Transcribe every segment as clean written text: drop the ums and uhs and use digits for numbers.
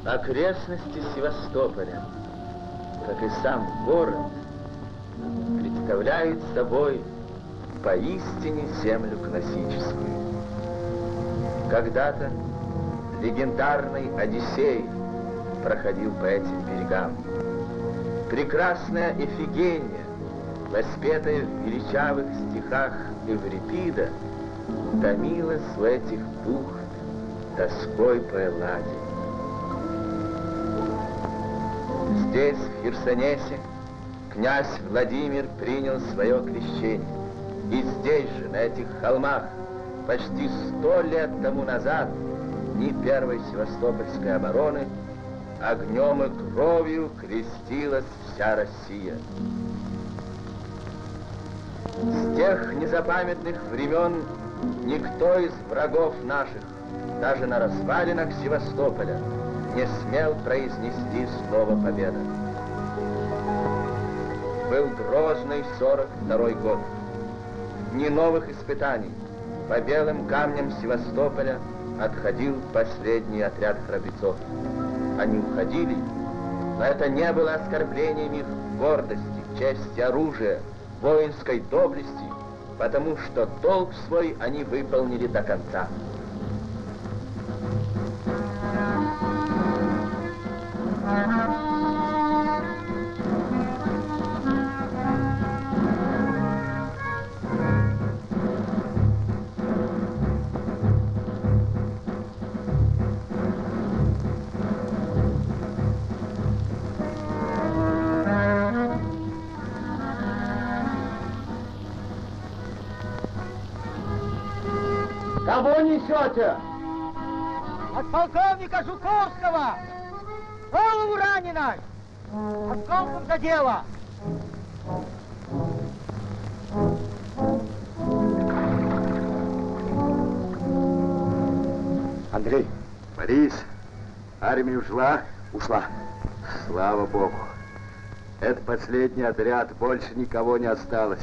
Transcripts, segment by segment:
Окрестности Севастополя, как и сам город, представляют собой поистине землю классическую. Когда-то легендарный Одиссей проходил по этим берегам. Прекрасная Эфигения, воспетая в величавых стихах Эврипида, томилась в этих бухт тоской по Элладе. Здесь, в Херсонесе, князь Владимир принял свое крещение. И здесь же, на этих холмах, почти 100 лет тому назад, дни первой Севастопольской обороны, огнем и кровью крестилась вся Россия. С тех незапамятных времен никто из врагов наших, даже на развалинах Севастополя, не смел произнести слово «победа». Был грозный 42-й год. В дни новых испытаний по белым камням Севастополя отходил последний отряд храбрецов. Они уходили, но это не было оскорблением их гордости, чести, оружия, воинской доблести, потому что долг свой они выполнили до конца. Кого несете? От полковника Жуковского! Голову ранено! Осколком задело! Андрей. Борис, армия ушла? Ушла. Слава Богу. Это последний отряд, больше никого не осталось.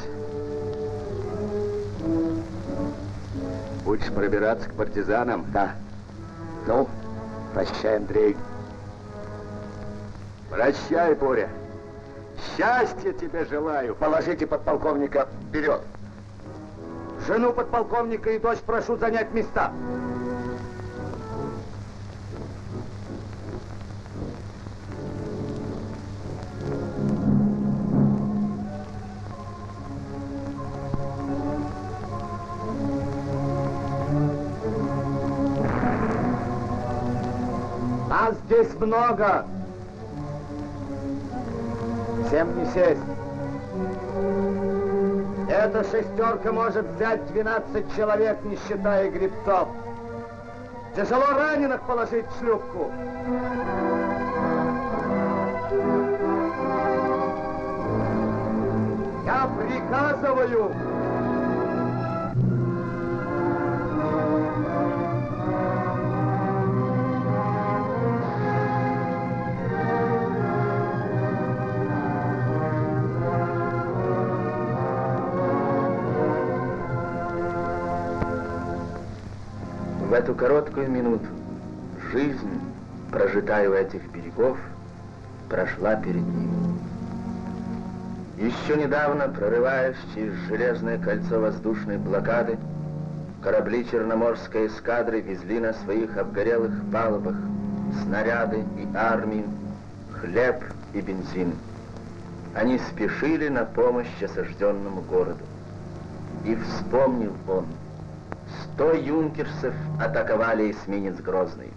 Будешь пробираться к партизанам? Да. Ну, прощай, Андрей. Прощай, Боря. Счастья тебе желаю. Положите подполковника вперед. Жену подполковника и дочь прошу занять места. Нас здесь много. Всем не сесть. Эта шестерка может взять 12 человек, не считая гребцов. Тяжело раненых положить в шлюпку. Я приказываю. В эту короткую минуту жизнь, прожитая у этих берегов, прошла перед ним. Еще недавно, прорываясь через железное кольцо воздушной блокады, корабли Черноморской эскадры везли на своих обгорелых палубах снаряды и армию, хлеб и бензин. Они спешили на помощь осажденному городу. И вспомнил он, 100 юнкерсов атаковали эсминец Грозный.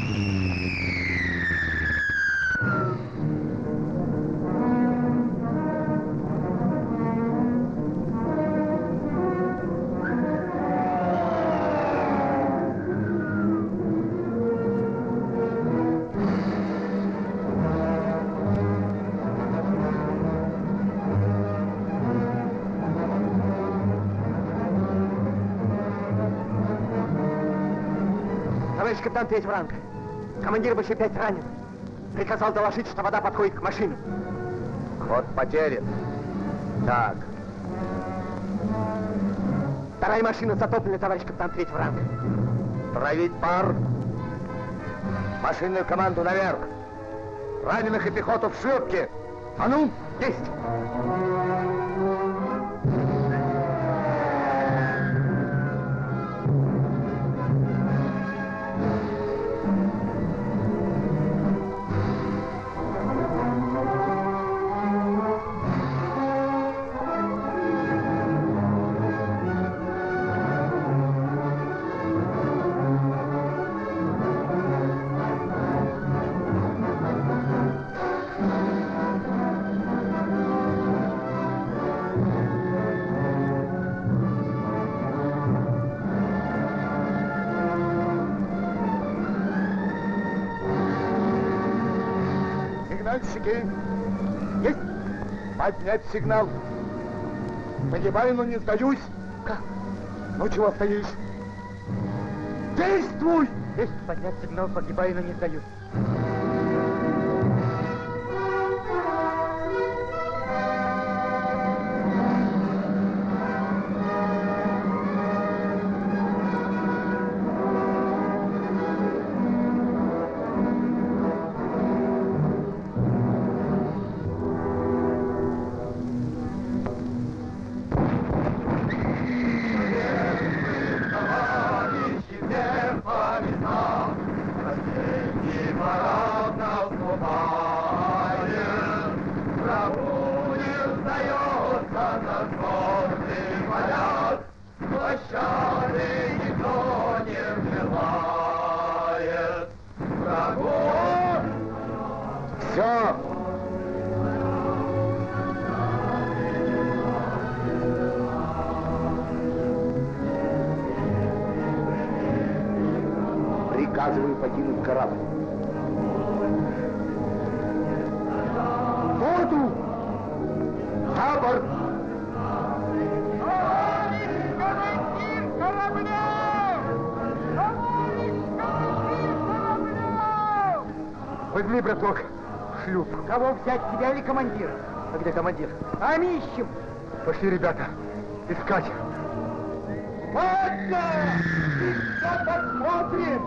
Товарищ капитан третьего ранга, командир БЧ-5 ранен. Приказал доложить, что вода подходит к машинам. Ход потерян. Так. Вторая машина затоплена, товарищ капитан третьего ранга. Травить пар. Машинную команду наверх. Раненых и пехоту в шлюпке. А ну, есть! Сигнальщики, есть? Поднять сигнал. Погибаю, но не сдаюсь. Как? Ну чего стоишь? Действуй! Есть, поднять сигнал, погибаю, но не сдаюсь. Все. Приказываю покинуть корабль. Воду! На борт! Возьми, браток, шлюп. Кого взять, тебя или командира? А где командир? А мы ищем. Пошли, ребята, искать. Ладно! Еще посмотрим!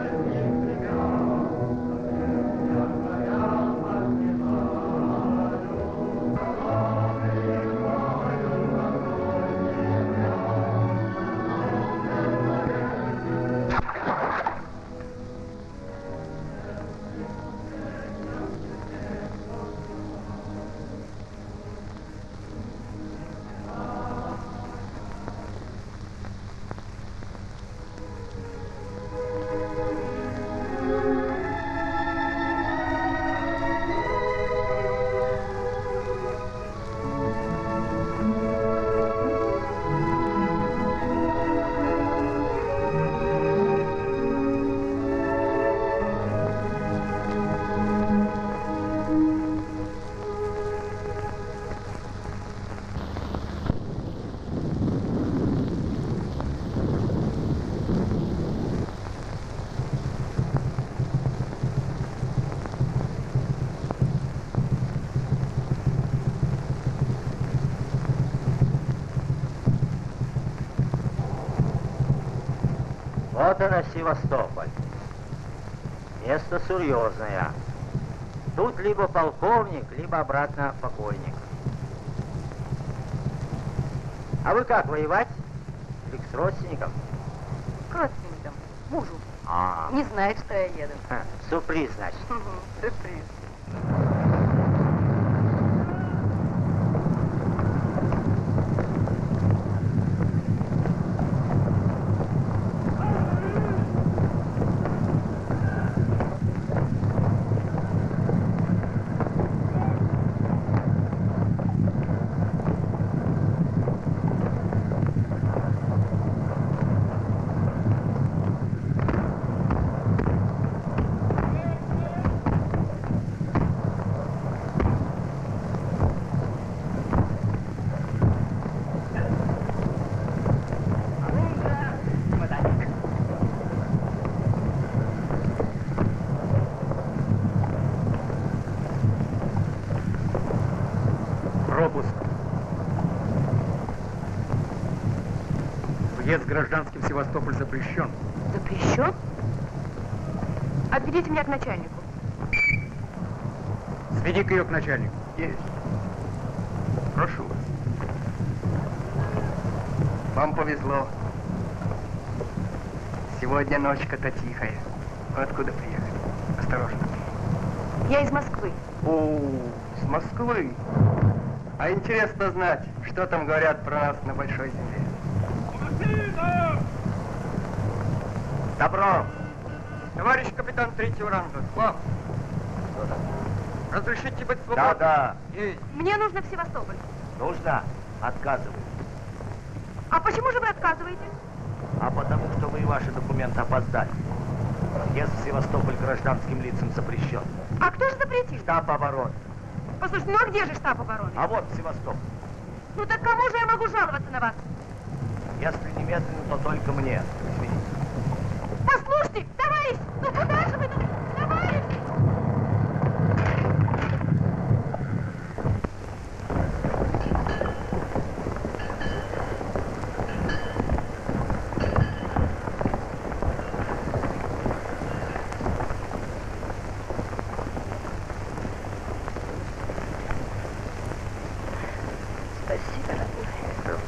Вот она, Севастополь. Место серьезное. Тут либо полковник, либо обратно покойник. А вы как, воевать? Или с родственником? К родственникам, мужу. А, Не знает, что я еду. сюрприз, значит. Сюрприз. Пропуск. Въезд гражданским в Севастополь запрещен. Запрещен? Отведите меня к начальнику. Сведи-ка ее к начальнику. Есть. Прошу вас. Вам повезло. Сегодня ночка-то тихая. Вы откуда приехали? Осторожно. Я из Москвы. О, с Москвы. А интересно знать, что там говорят про нас на Большой Земле. Добро. Товарищ капитан третьего ранга, к вам. Разрешите быть свободным? Да. Есть. Мне нужно в Севастополь. Нужно. Отказывай. А почему же вы отказываете? А потому что вы и ваши документы опоздали. Въезд в Севастополь гражданским лицам запрещен. А кто же запретил? Штаб обороны. Послушайте, ну а где же штаб обороны? А вот Севастополь. Ну так кому же я могу жаловаться на вас? Если немедленно, то только мне. Извините. Послушайте, товарищ, ну куда же вы тут? Товарищ! Спаси, дорогой.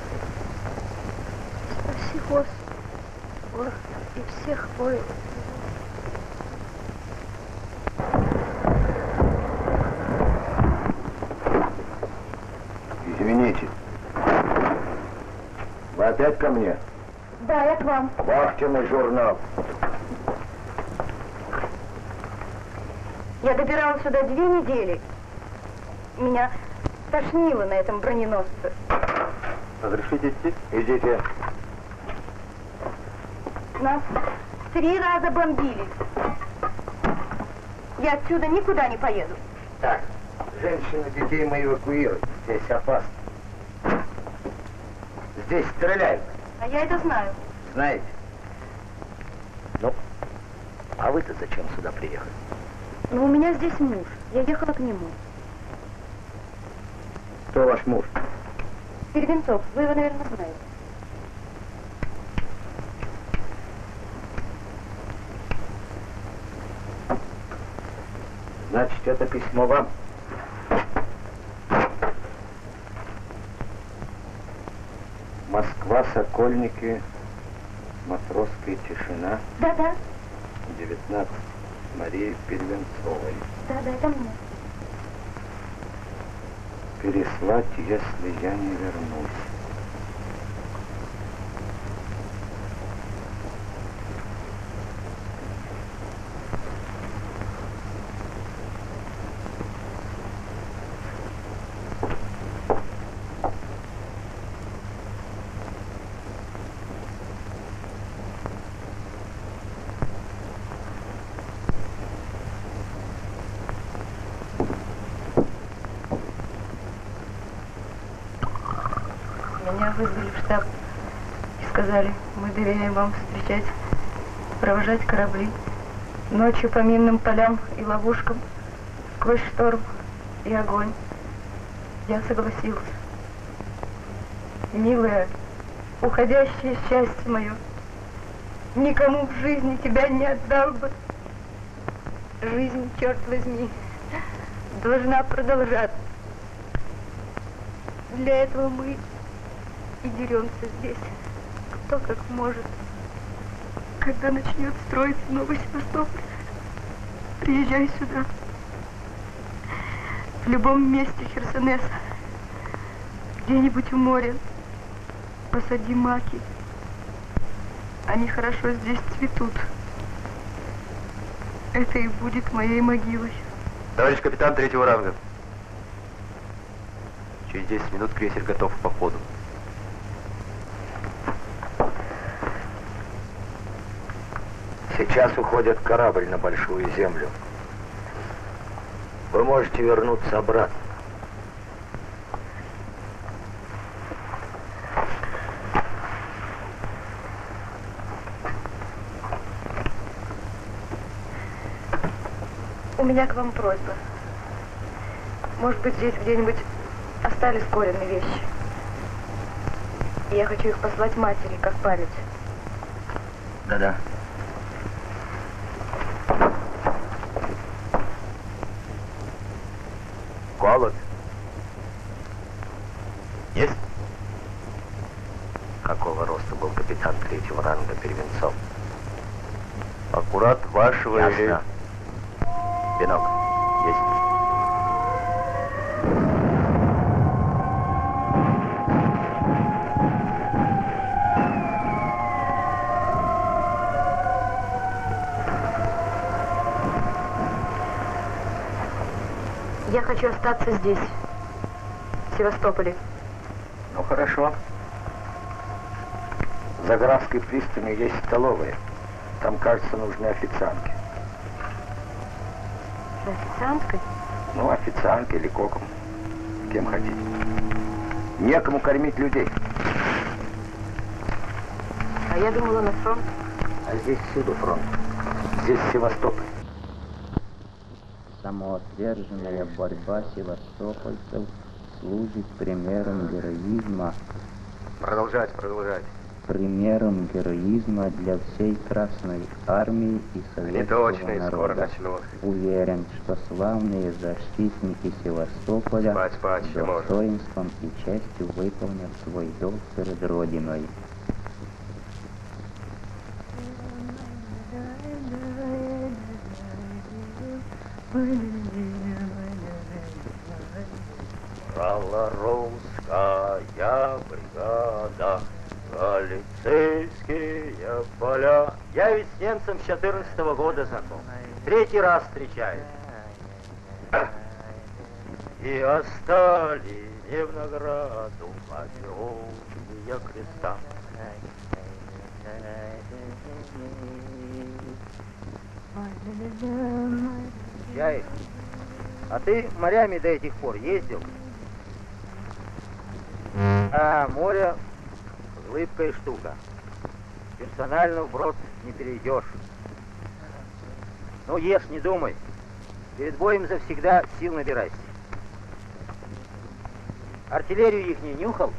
Спаси, Господи, и всех воинов. Извините. Вы опять ко мне? Да, я к вам. Вахтенный журнал. Я добиралась сюда 2 недели. Меня тошнило на этом броненосце. Разрешите идти? Идите. Нас 3 раза бомбили. Я отсюда никуда не поеду. Так, женщин и детей мы эвакуируем. Здесь опасно. Здесь стреляют. А я это знаю. Знаете? Ну, а вы-то зачем сюда приехали? Но у меня здесь муж. Я ехала к нему. Кто ваш муж? Первенцов, вы его, наверное, знаете. Значит, это письмо вам. Москва, Сокольники, Матросская тишина, Да-да, 19, Марии Первенцовой. да-да, это мне. Переслать, если я не вернусь. Меня вызвали в штаб и сказали, мы доверяем вам встречать, провожать корабли ночью по минным полям и ловушкам, сквозь шторм и огонь. Я согласился. Милая, уходящее счастье мое, никому в жизни тебя не отдал бы. Жизнь, черт возьми, должна продолжаться. Для этого мы и деремся здесь, кто как может. Когда начнет строиться новый Севастополь, приезжай сюда. В любом месте Херсонеса, где-нибудь у моря, посади маки. Они хорошо здесь цветут. Это и будет моей могилой. Товарищ капитан третьего ранга. Через 10 минут крейсер готов к походу. Сейчас уходит корабль на Большую Землю. Вы можете вернуться обратно. У меня к вам просьба. Может быть, здесь где-нибудь остались Колины вещи. И я хочу их послать матери, как память. Да-да. был капитан 3-го ранга Первенцов. Аккурат вашего Ясно. или... Венок. Есть. Я хочу остаться здесь, в Севастополе. Ну, хорошо. За Графской пристанью есть столовая. Там, кажется, нужны официантки. За официанткой? Ну, официантки или коком. Кем хотите. Некому кормить людей. А я думала на фронт. А здесь всюду фронт. Здесь Севастополь. Самоотверженная борьба севастопольцев служит примером героизма. Продолжать. Примером героизма для всей Красной Армии и советского народа. Уверен, что славные защитники Севастополя достоинством и честью выполнят свой долг перед Родиной. Русская бригада, Галицийские поля. Я ведь с немцем с 14-го года знаком. 3-й раз встречаюсь. И остались не в награду матерые креста. Чаев, а ты морями до этих пор ездил? А море лыбкая штука. Персонально вброд не перейдешь. Ну, ешь, не думай. Перед боем завсегда сил набирайся. Артиллерию их не нюхал?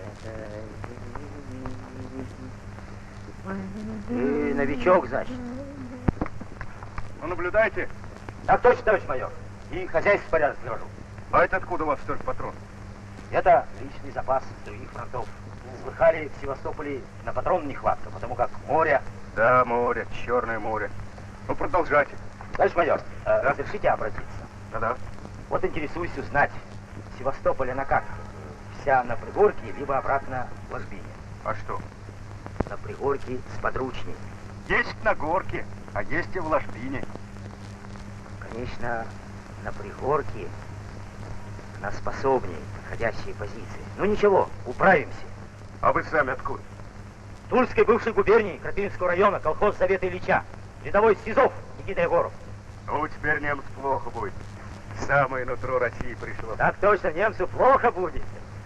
Ты новичок, значит. Ну, наблюдайте. Так точно, товарищ майор. И хозяйство в порядок привожу. А это откуда у вас столько патронов? Это личный запас с других фронтов. Слыхали, в Севастополе на патрон нехватка, потому как море. Да, море, Черное море. Ну, продолжайте. Товарищ майор, разрешите обратиться? Да-да. Вот интересуюсь узнать, Севастополь она как? Вся на пригорке, либо обратно в ложбине? А что? На пригорке с подручней. Есть на горке, а есть и в ложбине. Конечно, на пригорке на способнее подходящие позиции. Ну ничего, управимся. А вы сами откуда? Тульской бывшей губернии Крапивинского района, колхоз Совета Ильича. Рядовой Сизов Никита Егоров. Ну, теперь немцу плохо будет. Самое нутро России пришло. Так точно, немцу плохо будет.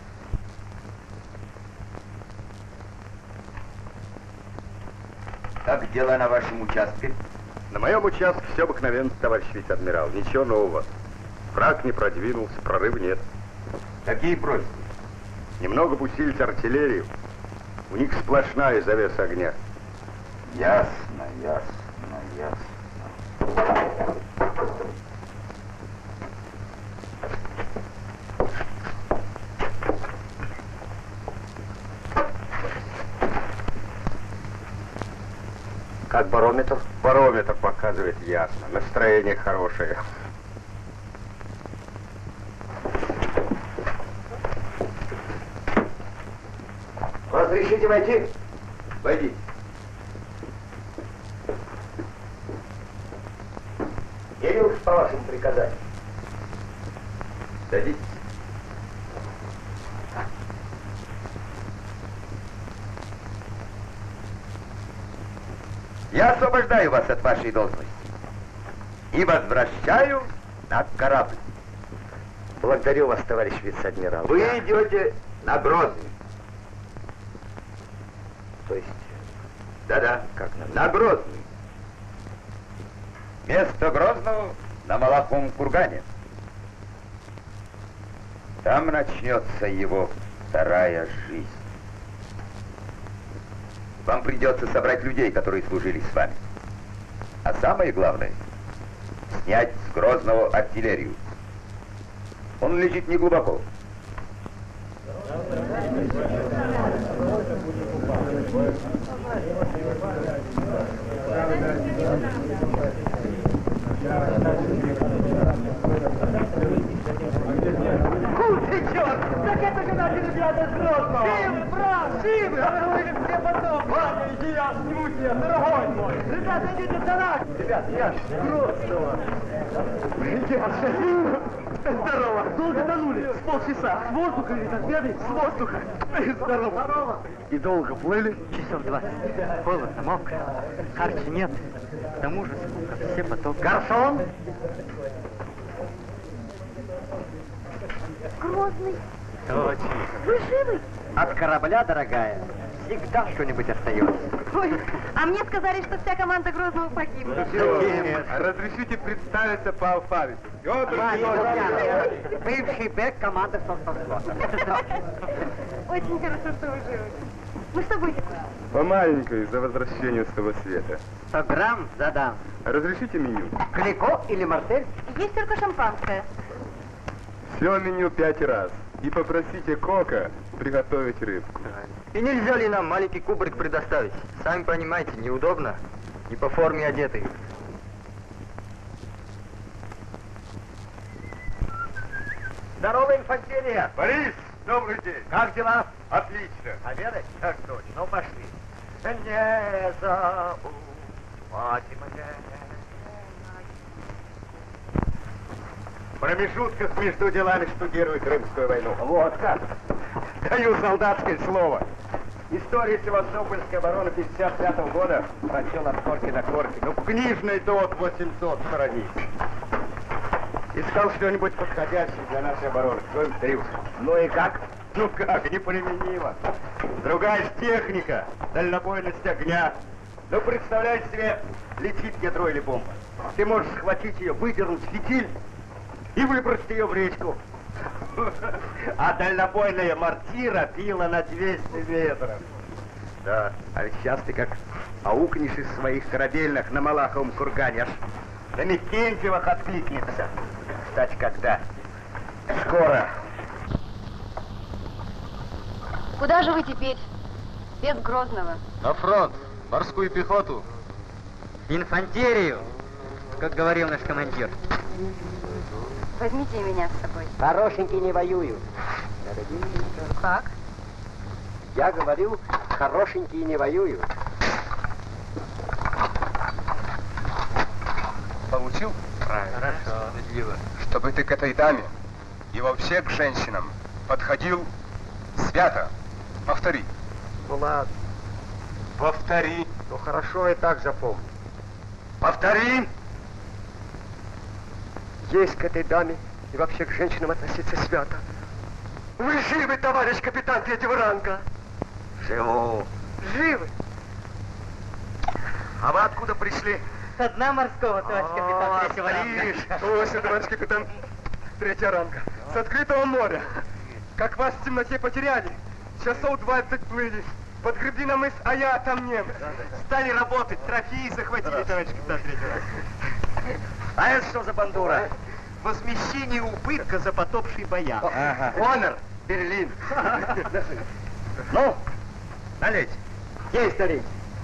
Как дела на вашем участке? На моем участке все обыкновенно, товарищ вице-адмирал. Ничего нового. Враг не продвинулся, прорыва нет. Какие просьбы? Немного бы усилить артиллерию. У них сплошная завеса огня. Ясно. Как барометр? Барометр показывает ясно. Настроение хорошее. Разрешите войти? Войдите. Елюш, по вашему приказанию. Садитесь. Я освобождаю вас от вашей должности и возвращаю на корабль. Благодарю вас, товарищ вице-адмирал. Вы идете на Грозный. То есть, Да-да, как на Грозный. Место Грозного на Малаховом кургане. Там начнется его вторая жизнь. Вам придется собрать людей, которые служили с вами. А самое главное, снять с Грозного артиллерию. Он лежит неглубоко. Куцый черт! Так это же наши ребята из Грозного! Живы, брат, живы! Говорили все потом! Ладно, иди, я сниму тебя, дорогой мой! Ребята, идите за нас! Ребят, я ж с Грозного! Здорово! Долго тонули? С полчаса. С воздуха или от беды? С воздуха. Здорово. Здорово. И долго плыли? Часов 20. Холодно, мокро. Харчи нет. К тому же скука. Все потоки. Гарсон? Грозный, Точно. вы живы? От корабля, дорогая, всегда что-нибудь остается. Ой, а мне сказали, что вся команда Грозного погибла. Разрешите представиться по алфавиту. Бывший бэк команды Совфорфлота. Очень хорошо, что вы живы. Ну что будете кушать? По маленькой за возвращение с того света. 100 грамм задам. Разрешите меню? Клико или мартель? Есть только шампанское. Все меню 5 раз. И попросите Кока приготовить рыбку. И нельзя ли нам маленький кубрик предоставить? Сами понимаете, неудобно. Не по форме одетый. Здорово, инфантерия! Борис, добрый день. Как дела? Отлично. Обедать? Так точно. Ну, пошли. Не забудь, меня. В промежутках между делами штудирует Крымскую войну. Вот как. Даю солдатское слово. История Севастопольской обороны 55 года прочел от корки до корки. Ну, в книжной тот 800 страниц. Искал что-нибудь подходящее для нашей обороны. Что-нибудь. Ну и как? Ну как, неприменимо. Другая ж техника, дальнобойность огня. Ну, представляешь себе, летит ядро или бомба. Ты можешь схватить ее, выдернуть фитиль и выбросить ее в речку. А дальнобойная мортира била на 200 метров. Да, а ведь сейчас ты как аукнешь из своих корабельных на Малаховом кургане, аж на Микентьевых откликнется. Кстати, когда? Скоро. Куда же вы теперь? Без Грозного. На фронт, морскую пехоту. Инфантерию, как говорил наш командир. Возьмите меня с собой. Хорошенький не воюют. Как? Я говорю, хорошенькие не воюют. Получил? Правильно. Хорошо. Справедливо. Чтобы ты к этой даме и вообще к женщинам подходил свято. Повтори. Ну ладно. Повтори. Ну хорошо, и так запомню. Повтори. Есть к этой даме и вообще к женщинам относиться свято. Вы живы, товарищ капитан третьего ранга? Живу. Живы. А вы откуда пришли? Со дна морского, товарищ капитан третьего ранга. Точно, товарищ капитан третьего ранга. С открытого моря. Как вас в темноте потеряли. Часов 20 плыли. Подгребли на мыс, а я там немец. Стали работать, трофеи захватили, товарищ капитан третьего ранга. А это что за бандура? Возмещение убытка за потопший бояр. Honor, Берлин. Ну, Налейте. есть налить.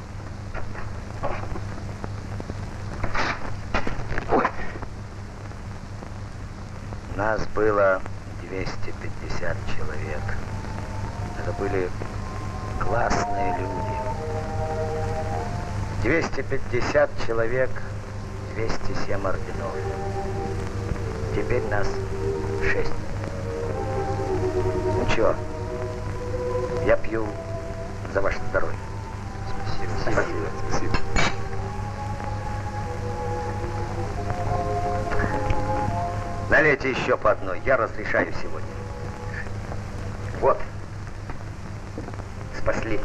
Нас было 250 человек. Это были классные люди. 250 человек, 207 орденов. Теперь нас 6. Ну чё, я пью за ваше здоровье. Спасибо. Спасибо. Налейте еще по одной, я разрешаю сегодня. Вот. Спасли.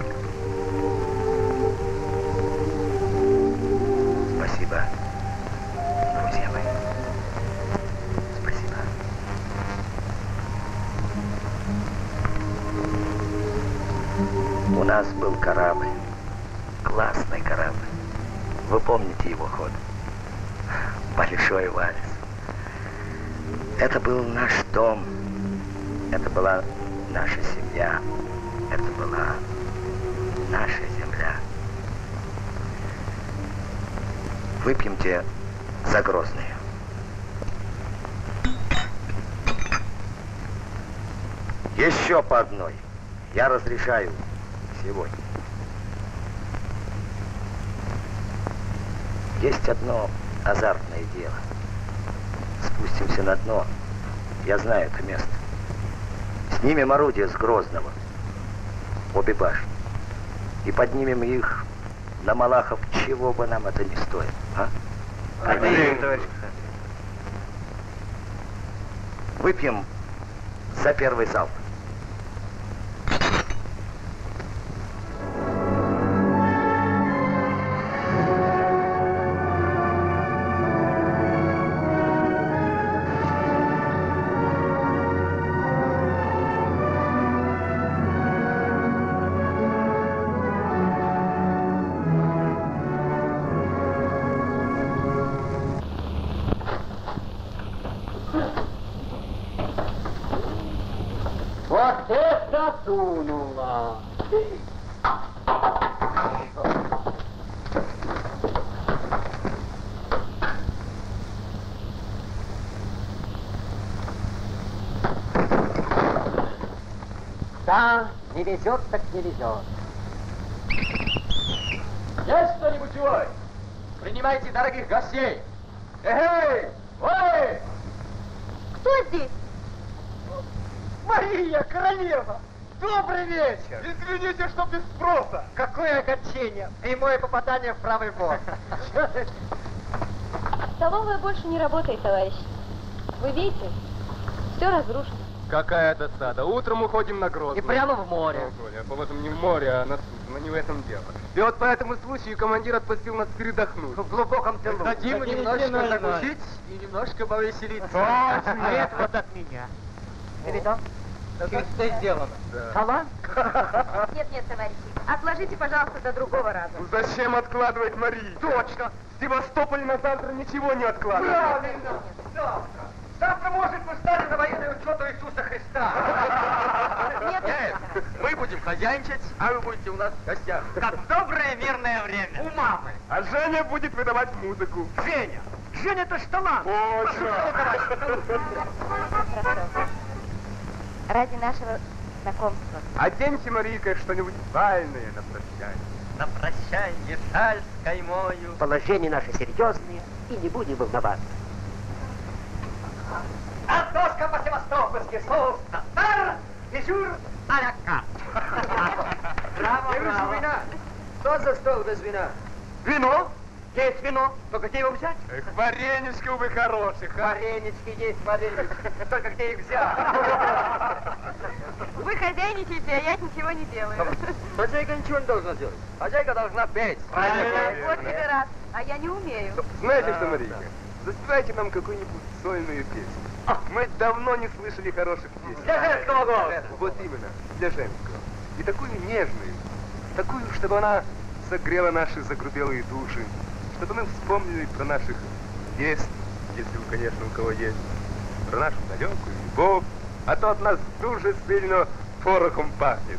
Спасибо, друзья мои. Спасибо. У нас был корабль. Классный корабль. Вы помните его ход? Большой Валис. Это был наш дом. Это была наша семья. Это была наша земля. Выпьемте за Грозный. Еще по одной. Я разрешаю сегодня. Есть одно азартное дело. Спустимся на дно. Я знаю это место. Снимем орудие с Грозного. Обе башни. И поднимем их на Малахов, чего бы нам это ни стоило. А? Выпьем за первый залп. Вот это дунуло! Да, не везет, так не везет. Есть кто-нибудь живой? Принимайте дорогих гостей. Эй! Ой! Кто здесь? Мария, королева! Добрый вечер! Извините, что без спроса! Какое огорчение! И мое попадание в правый бок. Столовая больше не работает, товарищ. Вы видите, все разрушено. Какая досада. Утром уходим на Грозный. И прямо в море. По-моему, не в море, а на суд. Но не в этом дело. И вот по этому случаю командир отпустил нас передохнуть. В глубоком тылу. Дадим немножко закусить и немножко повеселиться. Нет, вот от меня. Передал? Что сделано? Да. Салат? Нет, нет, товарищи, отложите, пожалуйста, до другого раза. Ну зачем откладывать, Мария? Точно! В Севастополе на завтра ничего не откладывать. Правильно! Завтра! Завтра, может, мы станем на военный учет у Иисуса Христа. Нет, нет, Мы будем хозяйничать, а вы будете у нас в гостях. Как в доброе мирное время. У мамы. А Женя будет выдавать музыку. Женя! Женя, это ж талант! Точно! хорошо. Ради нашего знакомства. Оденьте, Марийка, что-нибудь бальное на прощание. На прощанье шаль с каймою. Положение наше серьезное, и не будем волноваться. Антоска по-севастопольски, соус татар, дежур а-ля карт. Браво, браво. Вина. Кто за стол без вина? Вино? Есть вино. Только где его взять? Эх, вареничков вы хороших, а? Варенички есть, варенички. Только где их взять? Вы хозяйничаете, а я ничего не делаю. Хозяйка ничего не должна делать. Хозяйка должна петь. Вот тебе раз, а я не умею. Знаете что, Марийка, заспевайте нам какую-нибудь сольную песню. Мы давно не слышали хороших песен. Для женского голоса. Вот именно, для женского. И такую нежную, такую, чтобы она согрела наши загрубелые души, чтобы мы вспомнили про наших невест, если, конечно, у кого есть, про нашу далекую любовь, а то от нас дуже сильно порохом пахнет.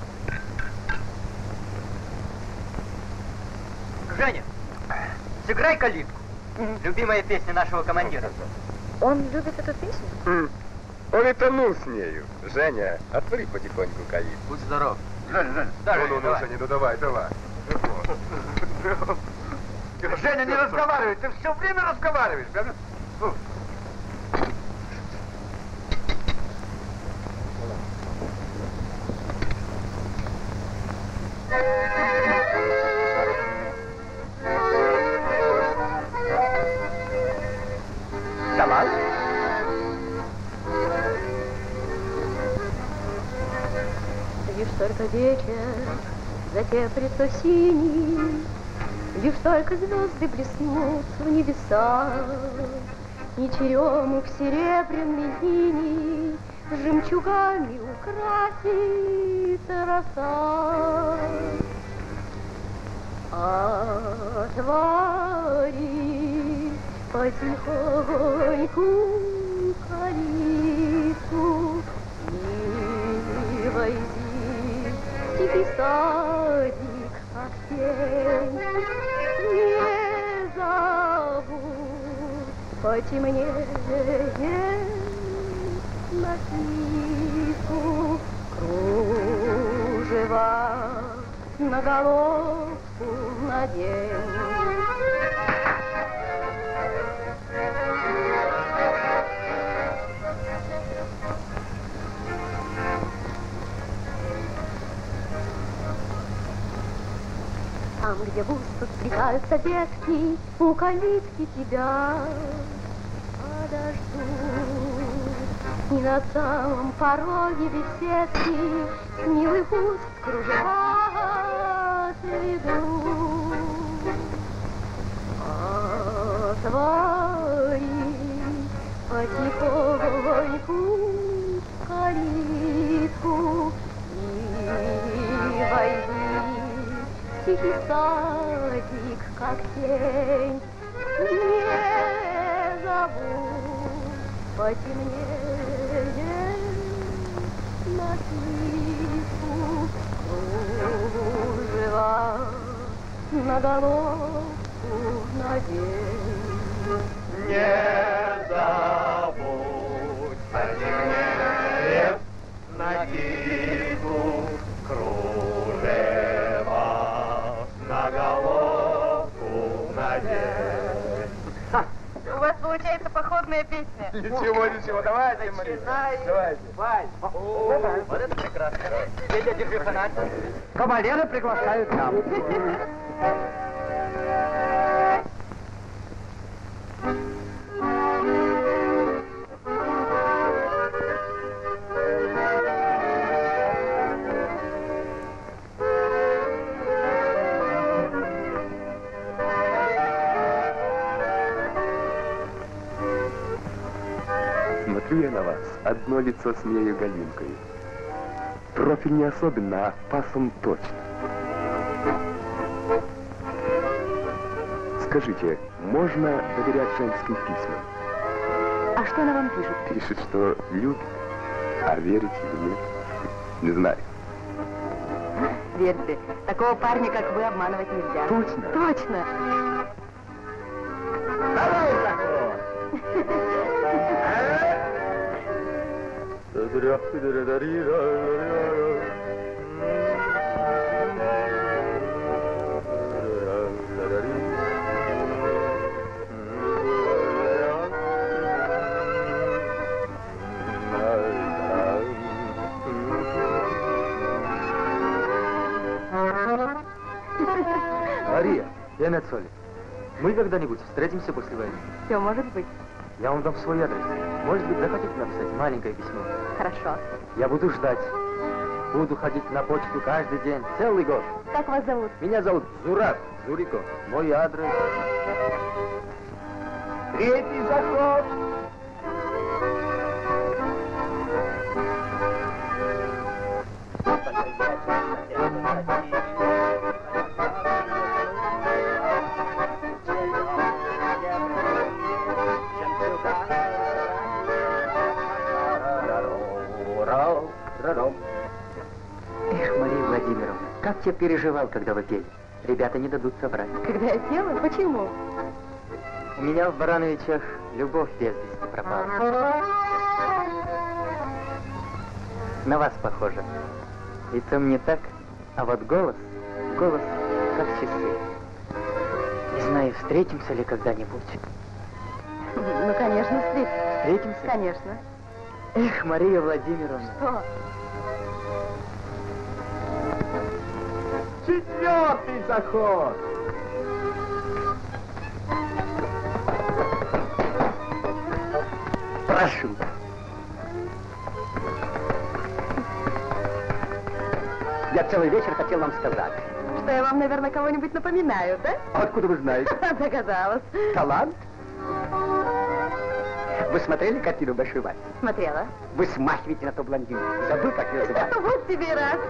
Женя, сыграй калитку. Любимая песня нашего командира. Он любит эту песню? Он и тонул с нею. Женя, отвори потихоньку калитку. Будь здоров. Женя, Женя, ну давай. Женя, не разговаривай, ты все время разговариваешь. Давай. Лишь только вечер затеплится синий, лишь только звезды блеснут в небесах, и черемух серебряный синий жемчугами украсит роса. Отвори потихоньку калитку и войди Тихий садик, как тень, не зовут потемнее на кису кружева на головку надень. Там, где густо сплетаются ветки, у калитки тебя подожду. И на самом пороге беседки милый куст кружева сведу. Отвори потихоньку калитку и войди. Тихий садик, как тень, не забудь потемнее на кису кружева на головку надень. Не забудь потемнее на кису кружева на головку надень. У вас получается походная песня. Ничего, давайте, Мария. Давайте. Вот это прекрасно. Петя, держи фонарь. Кавалеры приглашают нам. Смотрю я на вас, одно лицо с нею Галинкой. Профиль не особенно, а фасон точно. Скажите, можно доверять женским письмам? А что она вам пишет? Пишет, что любит, а верить или нет, не знаю. Верьте, такого парня, как вы, обманывать нельзя. Точно? Точно. Давай, Захар! Мария, я Мецоли. Мы когда-нибудь встретимся после войны? Все может быть. Я вам дам свой адрес. Может быть, захотите написать маленькое письмо? Хорошо. Я буду ждать. Буду ходить на почту каждый день, целый год. Как вас зовут? Меня зовут Зураб Зурико. Мой адрес. Третий заход! Эх, Мария Владимировна, как я переживал, когда вы пели. Ребята не дадут собрать. Когда я пела? Почему? У меня в Барановичах любовь без вести пропала. На вас похоже. Лицо мне так, а вот голос как часы. Не знаю, встретимся ли когда-нибудь. Ну, конечно, встретимся. Встретимся? Конечно. Эх, Мария Владимировна. Что? Четвертый заход! Прошу. Я целый вечер хотел вам сказать. Что я вам, наверное, кого-нибудь напоминаю, да? Откуда вы знаете? Догадалась. Талант? Вы смотрели картину «Большой Вальс»? Смотрела. Вы смахиваете на ту блондинку. Забыл, как ее звать? Вот тебе и раз.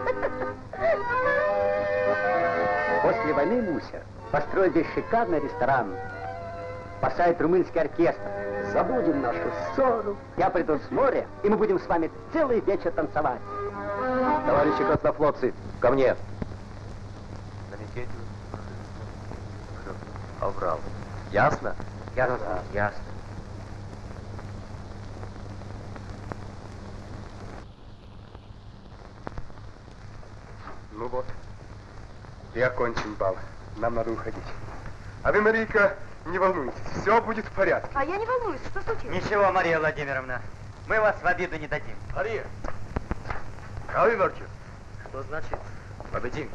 После войны Муся построил здесь шикарный ресторан. Спасает румынский оркестр. Забудем нашу ссору. Я приду с моря, и мы будем с вами целый вечер танцевать. Товарищи краснофлотцы, ко мне. На Микетию. Оврал. Ясно? Ясно, ясно. Ну вот. И окончен бал. Нам надо уходить. А вы, Марийка, не волнуйтесь. Все будет в порядке. А я не волнуюсь. Что случилось? Ничего, Мария Владимировна. Мы вас в обиду не дадим. Мария! Кого верчу? Что значит победим?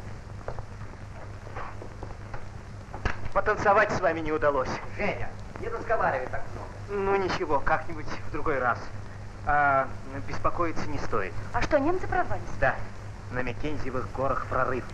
Потанцевать с вами не удалось. Женя, не разговаривай так много. Ну ничего, как-нибудь в другой раз. А беспокоиться не стоит. А что, немцы прорвались? Да, на Маккензиевых горах прорыв.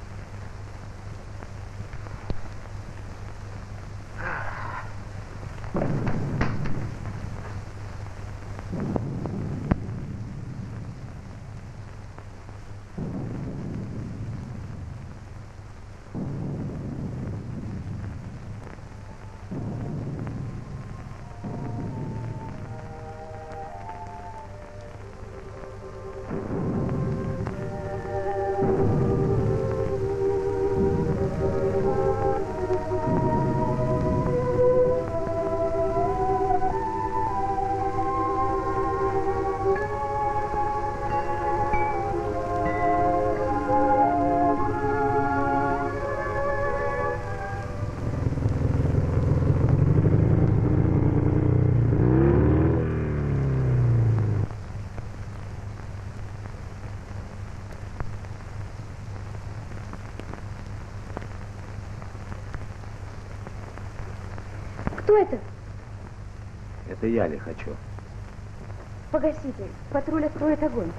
Кто это? Это я ли хочу? Погасите. Патруль откроет огонь.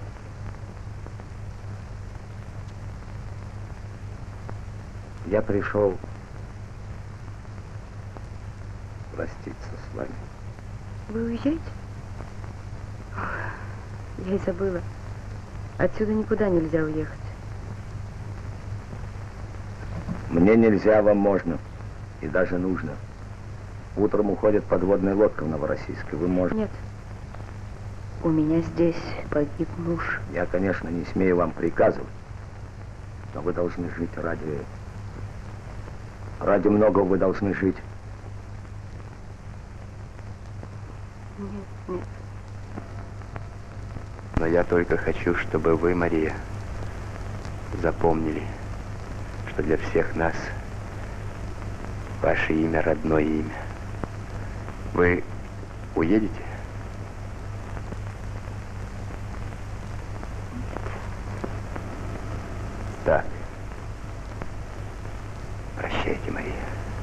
Я пришел проститься с вами. Вы уезжаете? Я и забыла. Отсюда никуда нельзя уехать. Мне нельзя, вам можно. И даже нужно. Утром уходит подводная лодка в Новороссийск. Вы можете... Нет. У меня здесь погиб муж. Я, конечно, не смею вам приказывать. Но вы должны жить ради... Ради многого вы должны жить. Нет, нет. Но я только хочу, чтобы вы, Мария, запомнили, что для всех нас ваше имя — родное имя. Вы уедете? Так. Прощайте, Мария.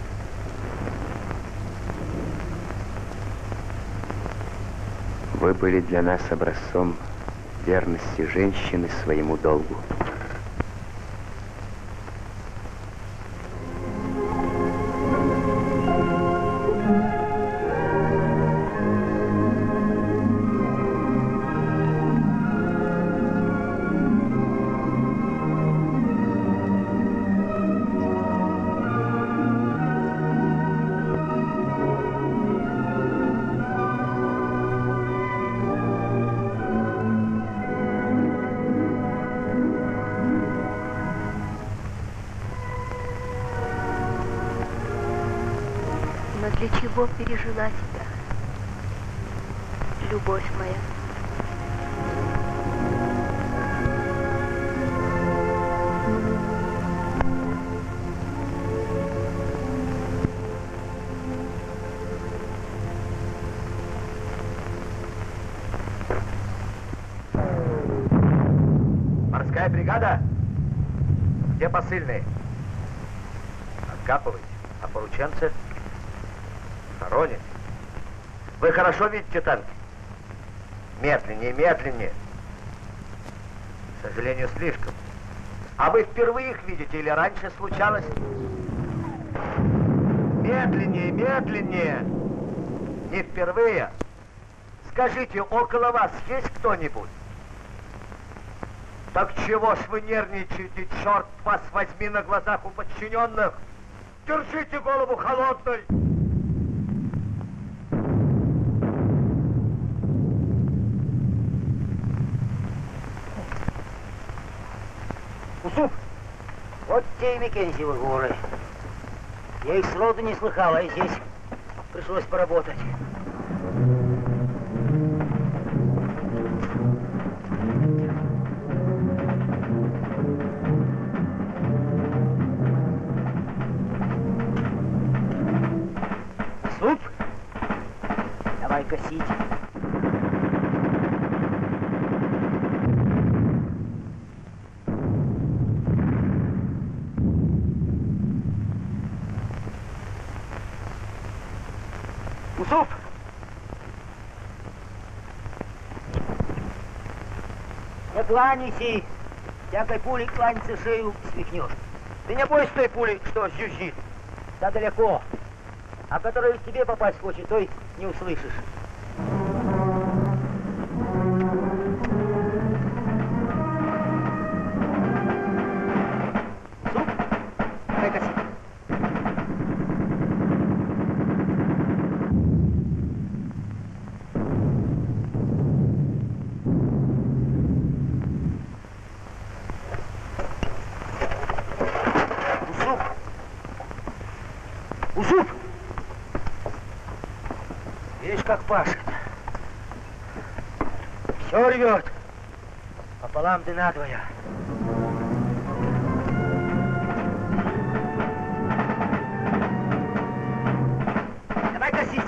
Вы были для нас образцом верности женщины своему долгу. Для чего пережила тебя, любовь моя? Морская бригада? Где посыльные? Откапывайте. А порученцы? Хоронят. Вы хорошо видите танки? Медленнее, медленнее. К сожалению, слишком. А вы впервые их видите или раньше случалось? Медленнее, медленнее. Не впервые. Скажите, около вас есть кто-нибудь? Так чего ж вы нервничаете, черт вас возьми, на глазах у подчиненных? Держите голову холодной. Вот те и Мекензиевы горы. Я их сроду не слыхал, а и здесь пришлось поработать. Суп? Давай косить. Усуп! Не кланяйся! Всякой пулей кланяться шею свихнешь. Ты не бойся той пули, что зюзжит. Да далеко. А который к тебе попасть хочет, той не услышишь. Суп? Дай косить. Усуп! Видишь, как пашет. Все рвет. Пополам да надвое. Давай косить.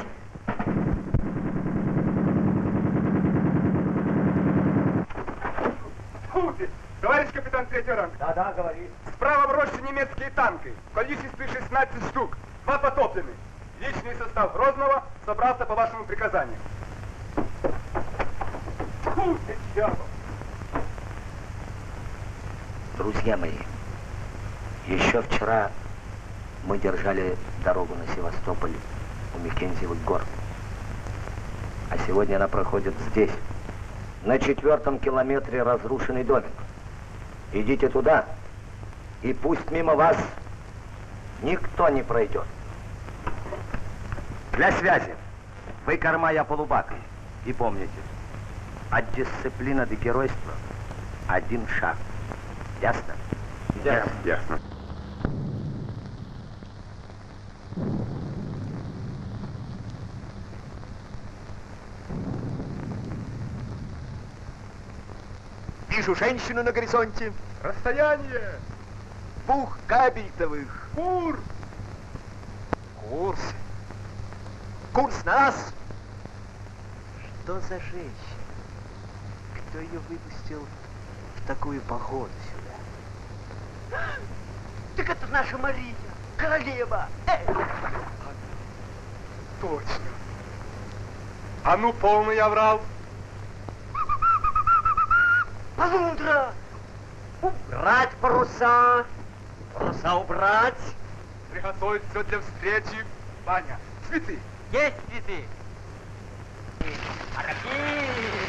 Фу ты, товарищ капитан третьего ранга. Да, говори. Справа в роще немецкие танки. В количестве 16 штук. 2 потоплены. Личный состав Грозного собрался по вашему приказанию. Фу ты, черт! Друзья мои, еще вчера мы держали дорогу на Севастополь у Мекензиевых гор. А сегодня она проходит здесь. На 4-м километре разрушенный домик. Идите туда, и пусть мимо вас никто не пройдет. Для связи вы корма, я полубак. И помните, от дисциплины до геройства один шаг. Ясно? Ясно. Вижу женщину на горизонте. Расстояние! 2 кабельтовых. Кур! Курс. Курс на нас. Что за женщина? Кто ее выпустил в такую погоду сюда? Так это наша Мария, королева. Точно. А ну, полный оврал. Полундра! Убрать паруса! Паруса убрать! Приготовить все для встречи. Ваня, цветы. Есть цветы! А какие?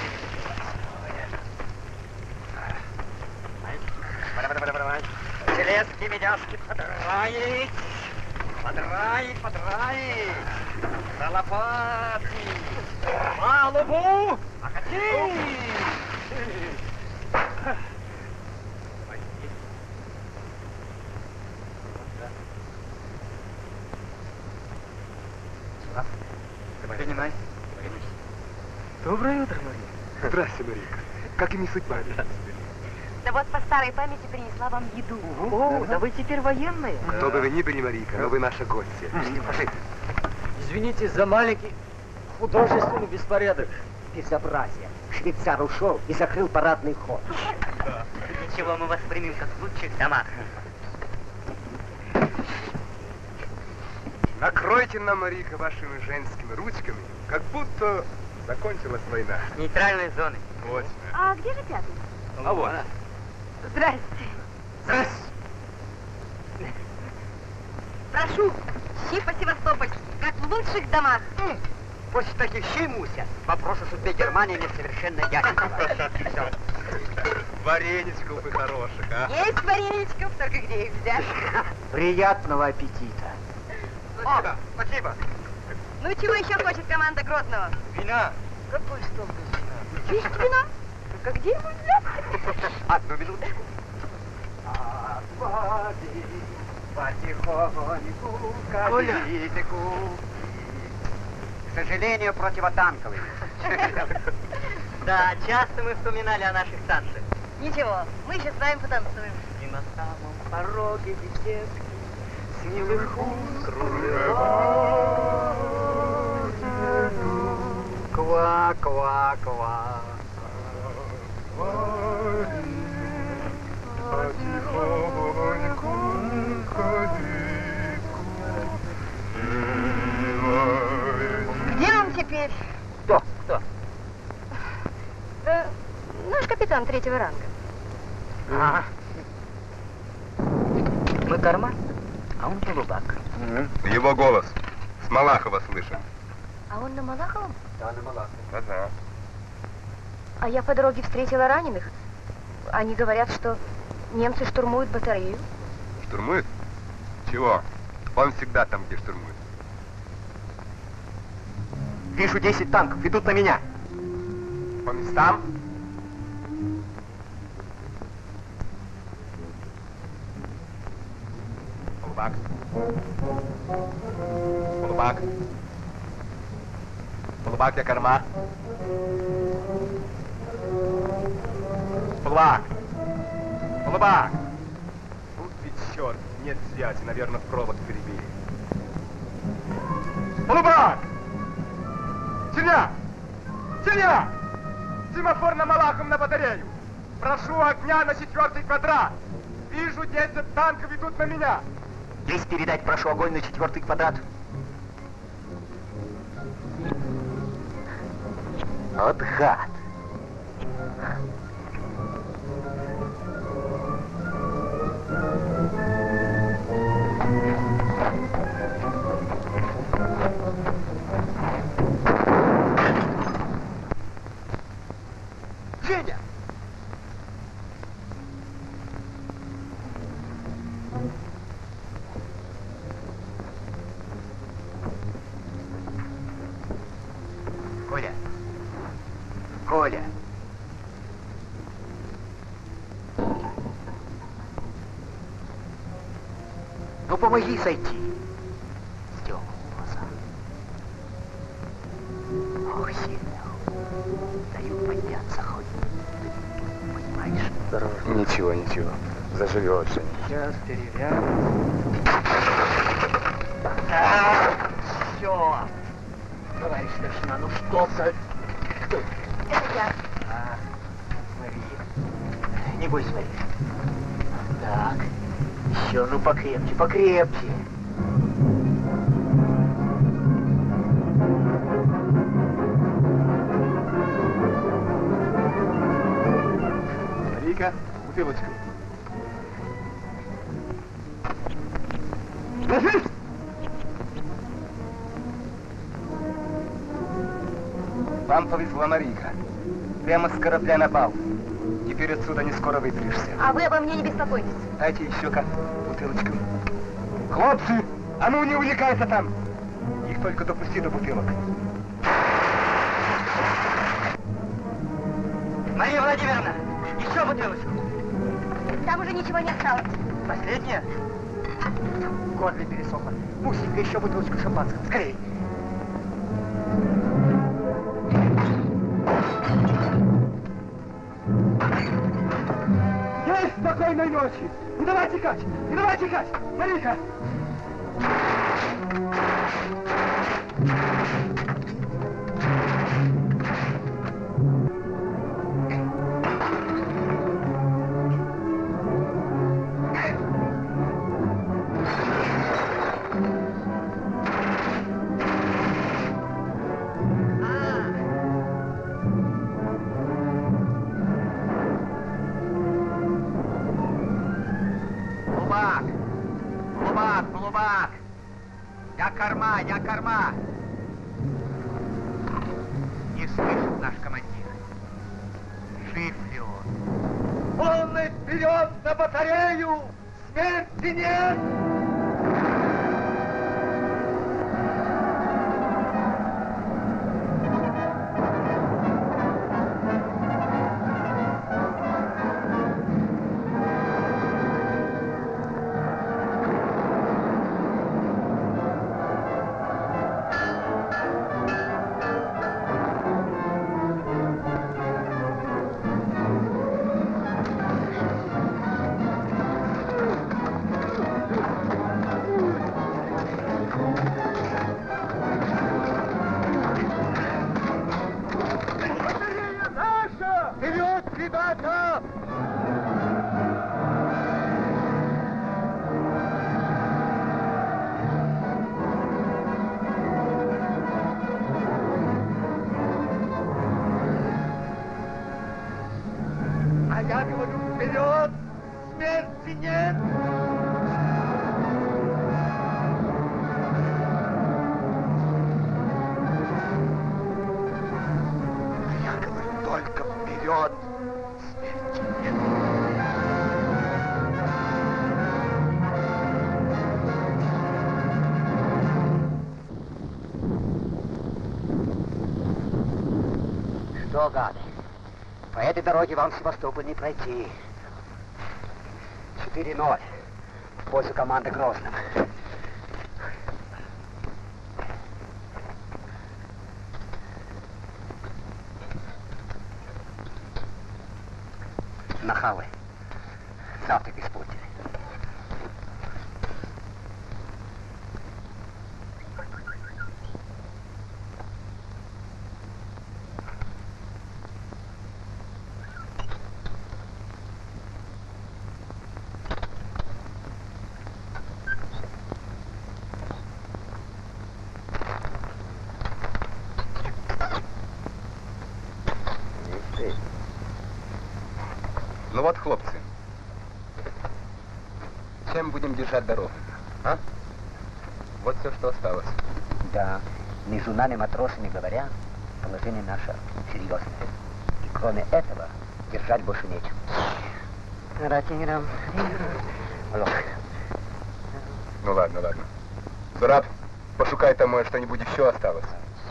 Железки, медяшки, подраить! Подраить! За лопаты! Палубу! Окати! Принимай. Доброе утро, Мария. Здравствуй, Марийка. Как и не судьба. Да вот по старой памяти принесла вам еду. О, да вы теперь военные. Кто бы вы ни были, Марийка, но вы наша гостья. Пошли. Извините за маленький художественный беспорядок. Безобразие. Швейцар ушел и закрыл парадный ход. Да. Ничего, мы вас примем как в лучших домах. Накройте нам, Марийка, вашими женскими ручками, как будто закончилась война. Нейтральной зоны. Точно. А где же пятый? А вот. Здрасте. Здрасте. Прошу, щи по-севастопольски, как в лучших домах. После таких щей, Муся, вопрос о судьбе Германии мне совершенно ясен. Вареничков бы хороших, а? Есть вареничков, только где их взять? Приятного аппетита. Спасибо. Спасибо. Ну чего еще хочет команда Грозного? Вина. Какой стол без Есть вина? Только где его взять? Одну минуточку. вина? потихоньку катите кубки. К сожалению, противотанковый. Да, часто мы вспоминали о наших танцах. Ничего, мы еще с вами потанцуем. И на самом пороге беседки с милых уст кружева. Ква-ква-ква. Где он теперь? Кто? Наш капитан третьего ранга. А. Мы корма, а он полубак. Его голос с Малахова слышен. А он на Малаховом? Да, на Малаховом. Да. А я по дороге встретила раненых. Они говорят, что немцы штурмуют батарею. Штурмуют? Чего? Он всегда там, где штурмует. Вижу 10 танков, идут на меня. По местам? Полубак. Полубак. Полубак, я корма. Полубак. Полубак. Вот ведь черт, нет связи, наверное, провод перебили. Полубак! Сеня! Сеня! Семафор на Малахом на батарею! Прошу огня на 4-й квадрат! Вижу, 10 танков идут на меня! Здесь передать прошу огонь на 4-й квадрат. Вот гад. Женя! Коля. Ну, помоги сойти. Стёк глаза. Ох, сильно. Даю подняться хоть. Понимаешь? Осторожно. Ничего, ничего. Заживет, Женя. Сейчас деревянный. Все. Товарищ старшина, ну что за... Это я. А, Мария. Не бойся, Мария. Так. Еще, ну покрепче, покрепче. Марийка, бутылочку. Ложись! Вам повезло, Марийка. Прямо с корабля на бал. Теперь отсюда не скоро выберешься. А вы обо мне не беспокойтесь. Дайте еще бутылочку. Хлопцы, а ну не увлекайся там. Их только допусти до бутылок. Мария Владимировна, еще бутылочку. Там уже ничего не осталось. Последняя? Горле пересохло. Мусенька, еще бутылочку шампанского. Скорей. Есть спокойной ночи! Не давай текать! Не давай текать! Марийка! Полубак! Я корма! Не слышит наш командир. Жив ли он? Полный вперед на батарею! Смерти нет! что, гады, по этой дороге вам Севастополь не пройти. 4-0 в пользу команды Грозного. Нахалы. Завтрак испортили. Ну вот, хлопцы, чем будем держать дорогу, а? Вот все, что осталось. Да, между нами, матросами говоря, положение наше серьезное. И кроме этого, держать больше нечем. Ну ладно, ладно. Зураб, пошукай там, может, что-нибудь еще осталось.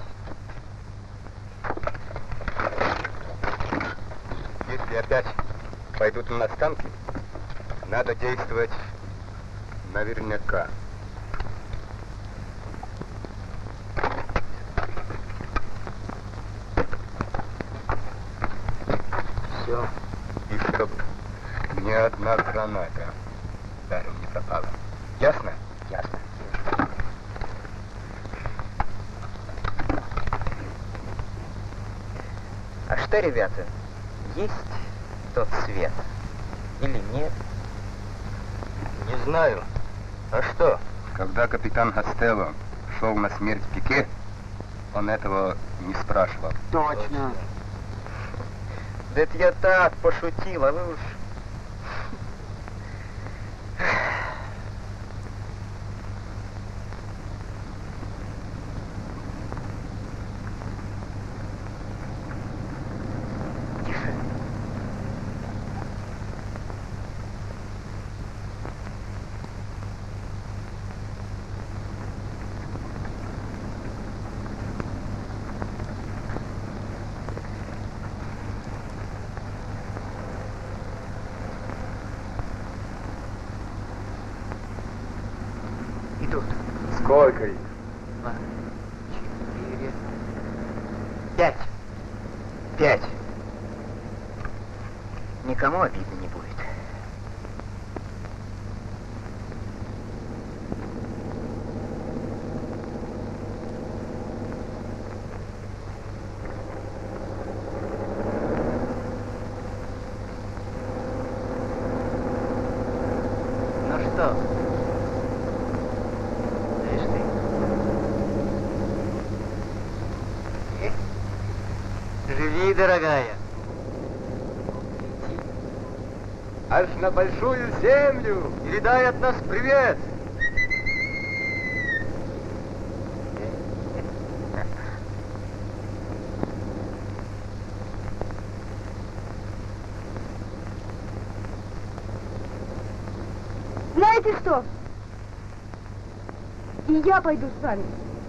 Если опять пойдут на нас танки, надо действовать наверняка. Все. И чтоб ни одна граната даром не пропала. Ясно? Ясно. А что, ребята, есть тот свет или нет? Не знаю. А что? Когда капитан Гастелло шел на смерть Пике, он этого не спрашивал. Точно. Да это я так пошутил, а вы уж... Идут. Сколько их? 2, 4, 5. 5. Никому обидно не будет. Ну что? Живи, дорогая. Аж на большую землю! Передай от нас привет. Знаете что? И я пойду с вами.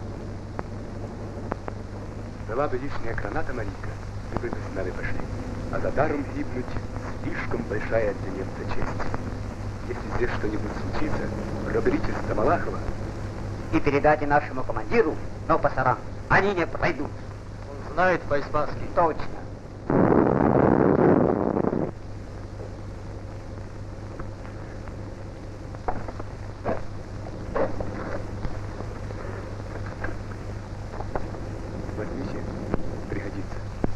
Была бы лишняя граната, Марийка, вы бы с нами пошли. А за даром гибнуть слишком большая для немца честь. Если здесь что-нибудь случится, проберитесь до Малахова. И передайте нашему командиру, но пасарам, они не пройдут. Он знает по-испански. Точно. Возьмите, пригодится.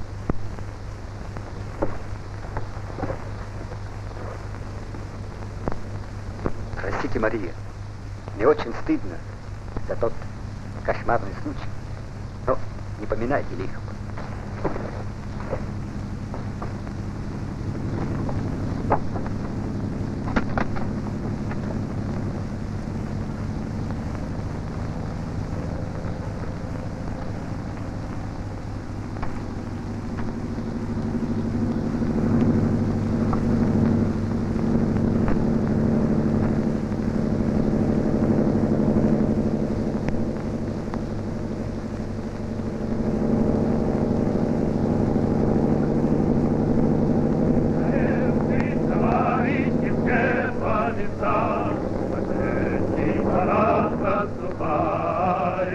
Простите, Мария, мне очень стыдно за тот кошмарный случай, но не поминайте лихом.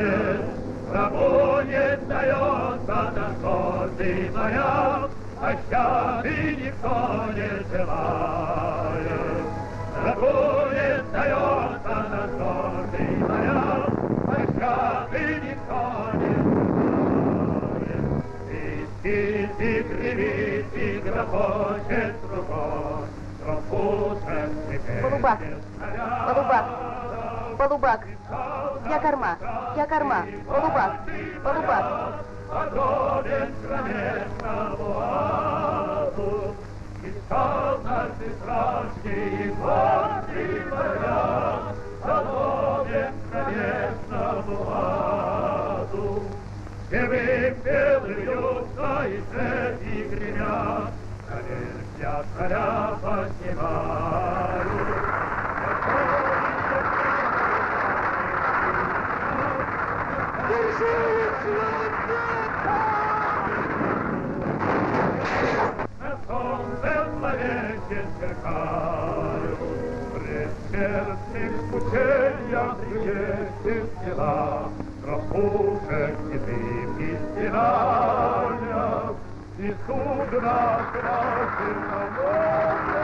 грозит, врагу не сдается на сотый моря, пощады никто не желает. Врагу не сдается на сотый моря, пощады никто не желает. Свистит и гремит и грохочет трубой, Полубак, полубак, полубак, я корма, полубак, полубак. Подобен кромешному аду, искал наши страшные гости моря, подобен кромешному аду. Живым белым льются и цепи гремят, я царя поднимаю. На солнце зловеще сверкаю, предсмертных мучениях приедет тела, распушек и дым стенаниях, и судна красит на море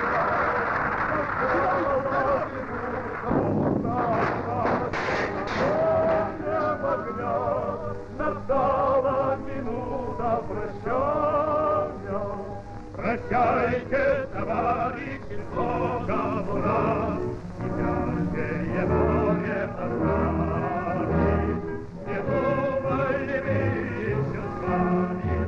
огня. Настала минута прощания. Прощайте, товарищи, Бога ура, Спящее море познали. Не думали вы еще с вами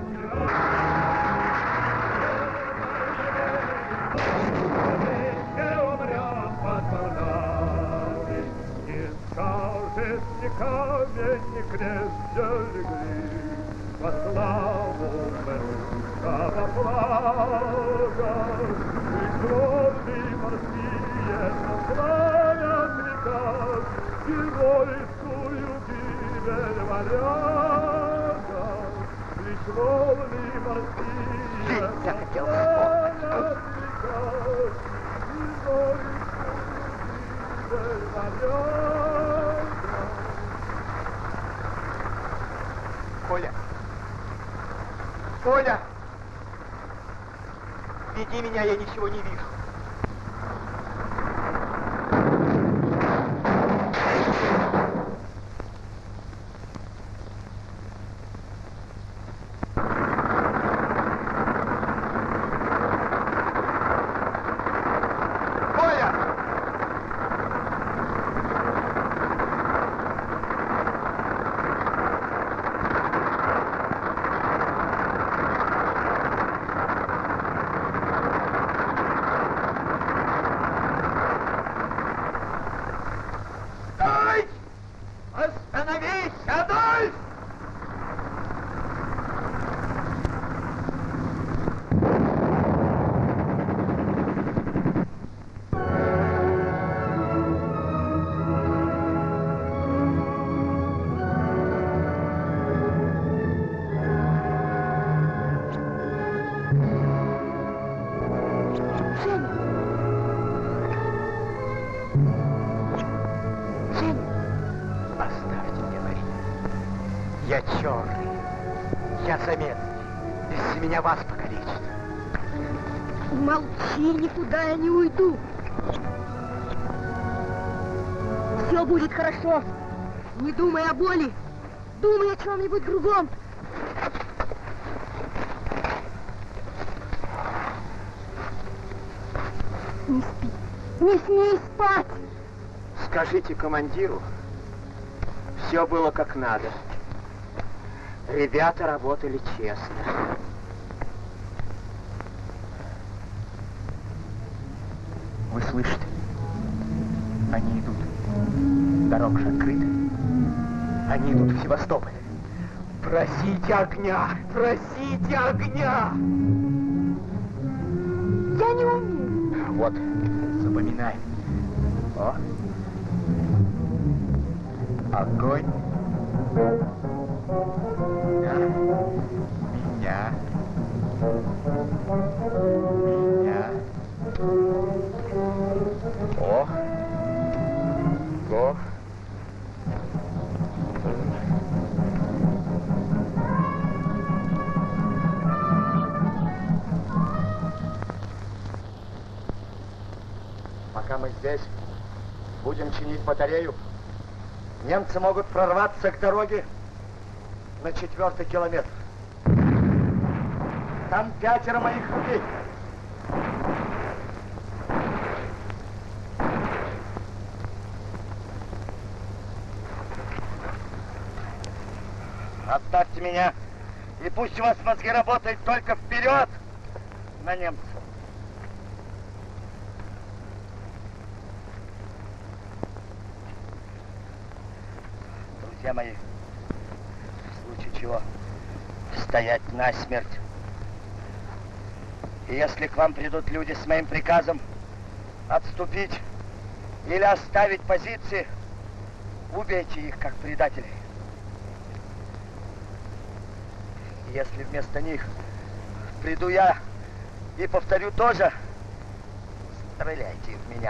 не умрем под волнами. Не скажет ни камень, ни крест легли во славу русского флага. И кровли морские наславят века геройскую гибель варяга. Лишь волны морские наславят века геройскую гибель варяга. Коля! Коля! Веди меня, я ничего не вижу. Я черный, я заметный, без меня вас покалечит. Молчи, никуда я не уйду. Все будет хорошо. Не думай о боли, думай о чем-нибудь другом. Не спи, не смей спать. Скажите командиру, все было как надо. Ребята работали честно. Вы слышите? Они идут. Дорога же открыта. Они идут в Севастополь. Просите огня! Просите огня! Я не умею. Вот, запоминай. О. Огонь. Меня. О. Го. здесь. Будем чинить батарею. Немцы могут прорваться к дороге на 4-й километр. Там 5 моих людей. Оставьте меня, и пусть у вас мозги работают только вперед на немцев. Друзья мои, в случае чего стоять насмерть. И если к вам придут люди с моим приказом отступить или оставить позиции, убейте их как предателей. Если вместо них приду я и повторю тоже, стреляйте в меня.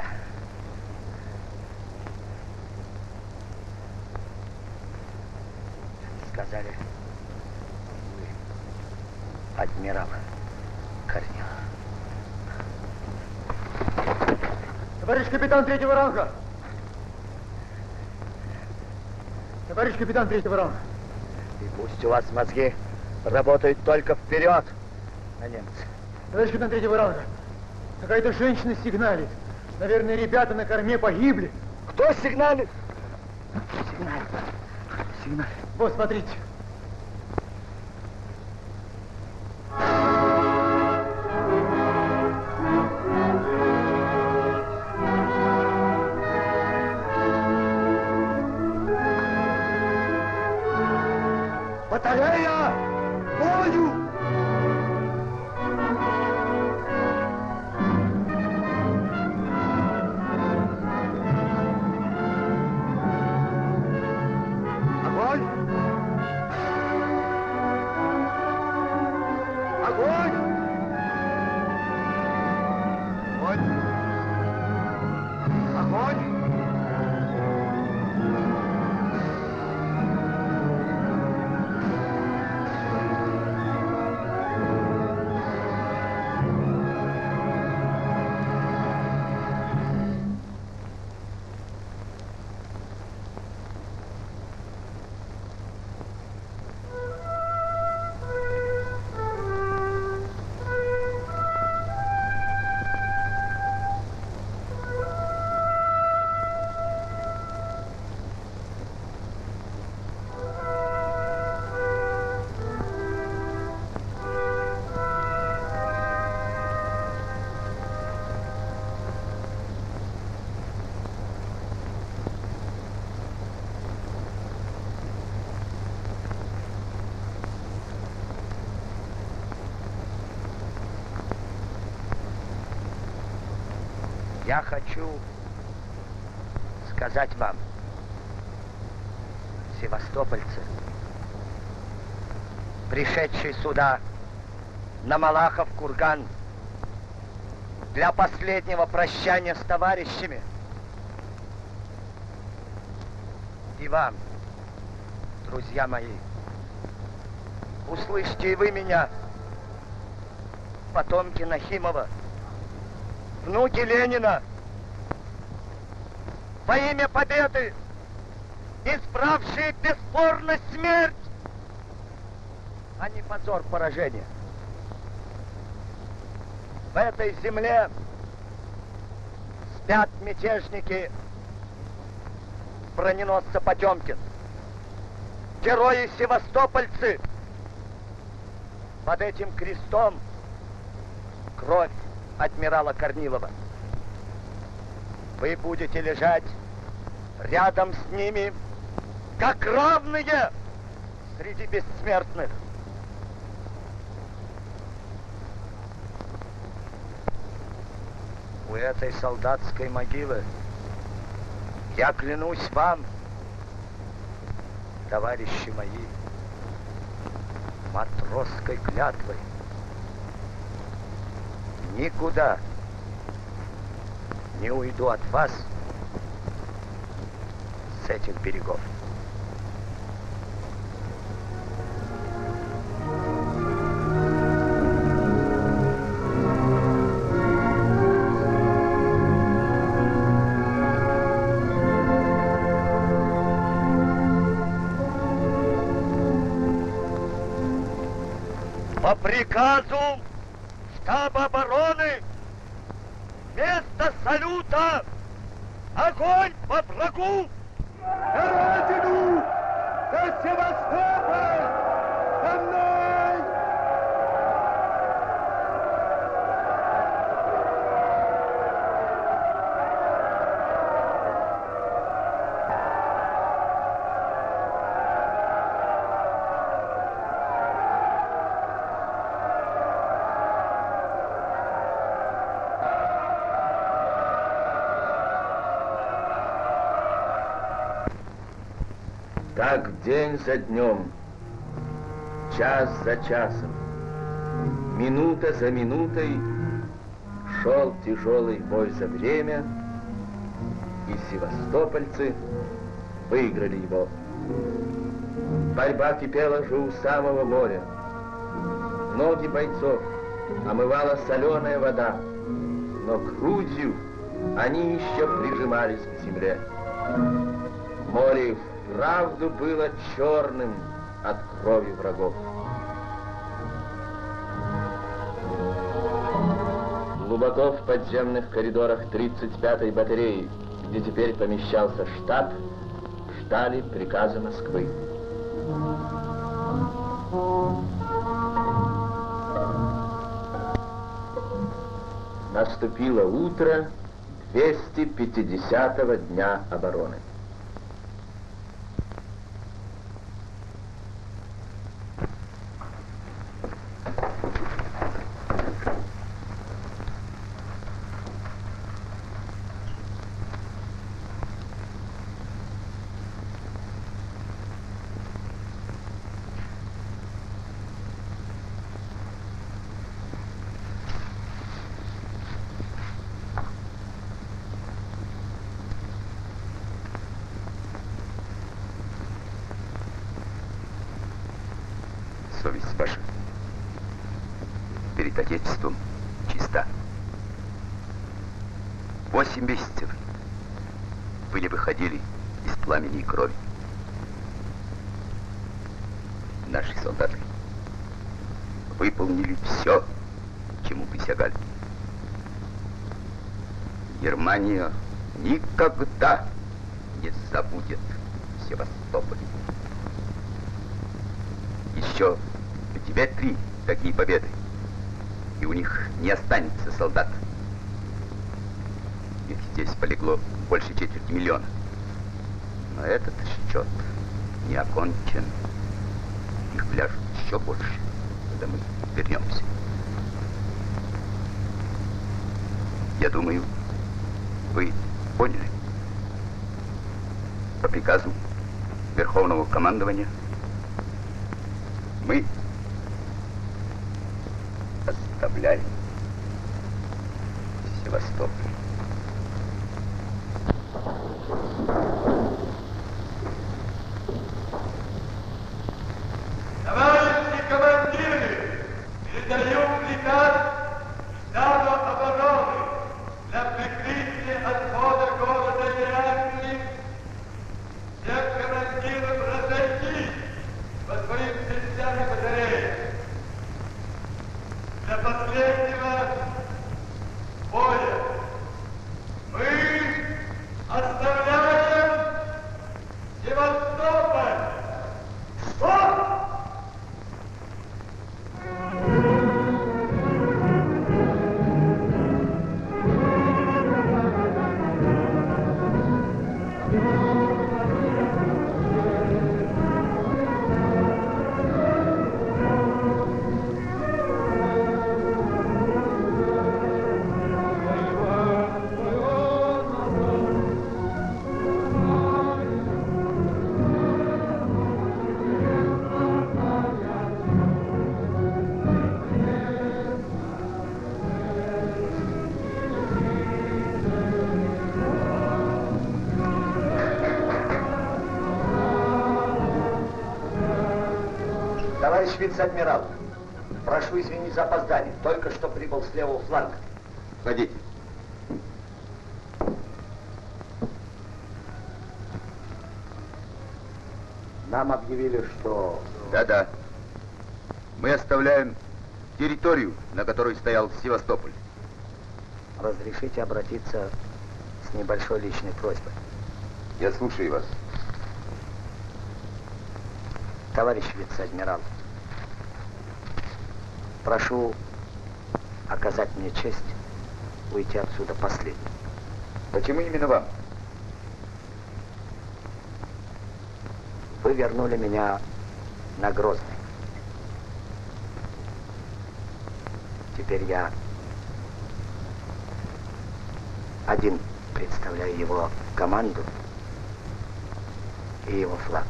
Сказали, вы адмирал Корнилов. Товарищ капитан 3-го ранга! Товарищ капитан 3-го ранга! И пусть у вас мозги работают только вперед, а немцы. Товарищ капитан 3-го ранга, какая-то женщина сигналит. Наверное, ребята на корме погибли. Кто сигналит? Сигналит. Сигналит. Вот, смотрите. Батарея! Бою! Огонь! Огонь! Огонь! Огонь! Я хочу сказать вам, севастопольцы, пришедшие сюда на Малахов курган для последнего прощания с товарищами, и вам, друзья мои, услышьте и вы меня, потомки Нахимова, внуки Ленина, во имя победы, избравшие бесспорно смерть, а не позор поражения. В этой земле спят мятежники броненосца Потемкин, герои-севастопольцы. Под этим крестом кровь адмирала Корнилова. Вы будете лежать рядом с ними, как равные среди бессмертных. У этой солдатской могилы я клянусь вам, товарищи мои, матросской клятвой, никуда не уйду от вас с этих берегов. По приказу штаба обороны вместо салюта огонь по врагу! За Родину! За Севастополь! За мной! Так день за днем, час за часом, минута за минутой шел тяжелый бой за время, и севастопольцы выиграли его. Борьба кипела же у самого моря. Ноги бойцов омывала соленая вода, но грудью они еще прижимались к земле. Море вправду было черным от крови врагов. Глубоко в подземных коридорах 35-й батареи, где теперь помещался штаб, ждали приказа Москвы. Наступило утро 250-го дня обороны. Совесть ваша перед Отечеством чиста. 8 месяцев вы не выходили из пламени и крови. Наши солдаты выполнили все, чему присягали. Германия никогда не забудет Севастополь. Еще у тебя 3 такие победы, и у них не останется солдат. Ведь здесь полегло больше 250 000. Но этот счет не окончен. Их пляжет еще больше, когда мы вернемся. Я думаю, вы поняли. По приказу Верховного командования мы оставляем Севастополь. Товарищи командиры, передаю приказ штаба обороны для прикрытия отхода города Ираклий всех командиров разойтись по своим частям и батареям. Для последнего боя мы оставляем Севастополь. Что? Товарищ вице-адмирал, прошу извинить за опоздание. Только что прибыл с левого фланга. Входите. Нам объявили, что... Да-да. Мы оставляем территорию, на которой стоял Севастополь. Разрешите обратиться с небольшой личной просьбой. Я слушаю вас. Товарищ вице-адмирал, прошу оказать мне честь уйти отсюда последним. Почему именно вам? Вы вернули меня на Грозный. Теперь я один представляю его команду и его флаг.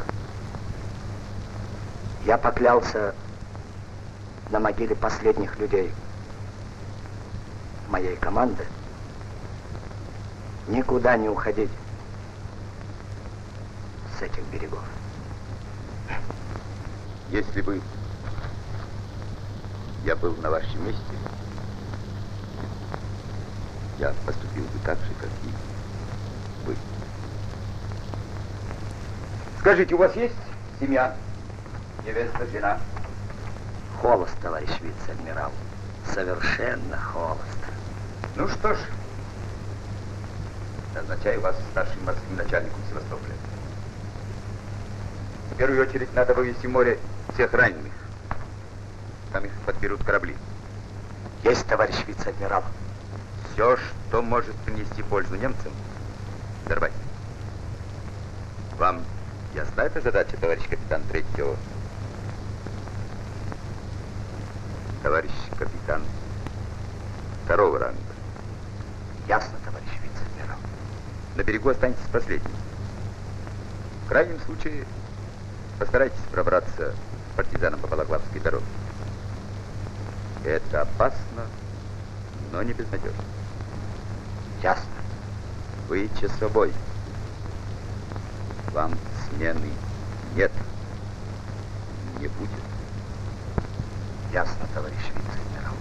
Я поклялся на могиле последних людей моей команды никуда не уходить с этих берегов. Если бы я был на вашем месте, я поступил бы так же, как и вы. Скажите, у вас есть семья? Невеста, жена? Холост, товарищ вице-адмирал. Совершенно холост. Ну что ж, назначаю вас старшим морским начальником Севастополя. В первую очередь надо вывести в море всех раненых. Там их подберут корабли. Есть, товарищ вице-адмирал. Все, что может принести пользу немцам, взорвать. Вам ясна эта задача, товарищ капитан третьего? Товарищ капитан второго ранга. Ясно, товарищ вице-адмирал. На берегу останетесь последним. В крайнем случае постарайтесь пробраться к партизанам по Балаклавской дороге. Это опасно, но не безнадежно. Ясно. Вы часовой. Вам смены нет. Не будет. Ясно, товарищ вице-адмирал.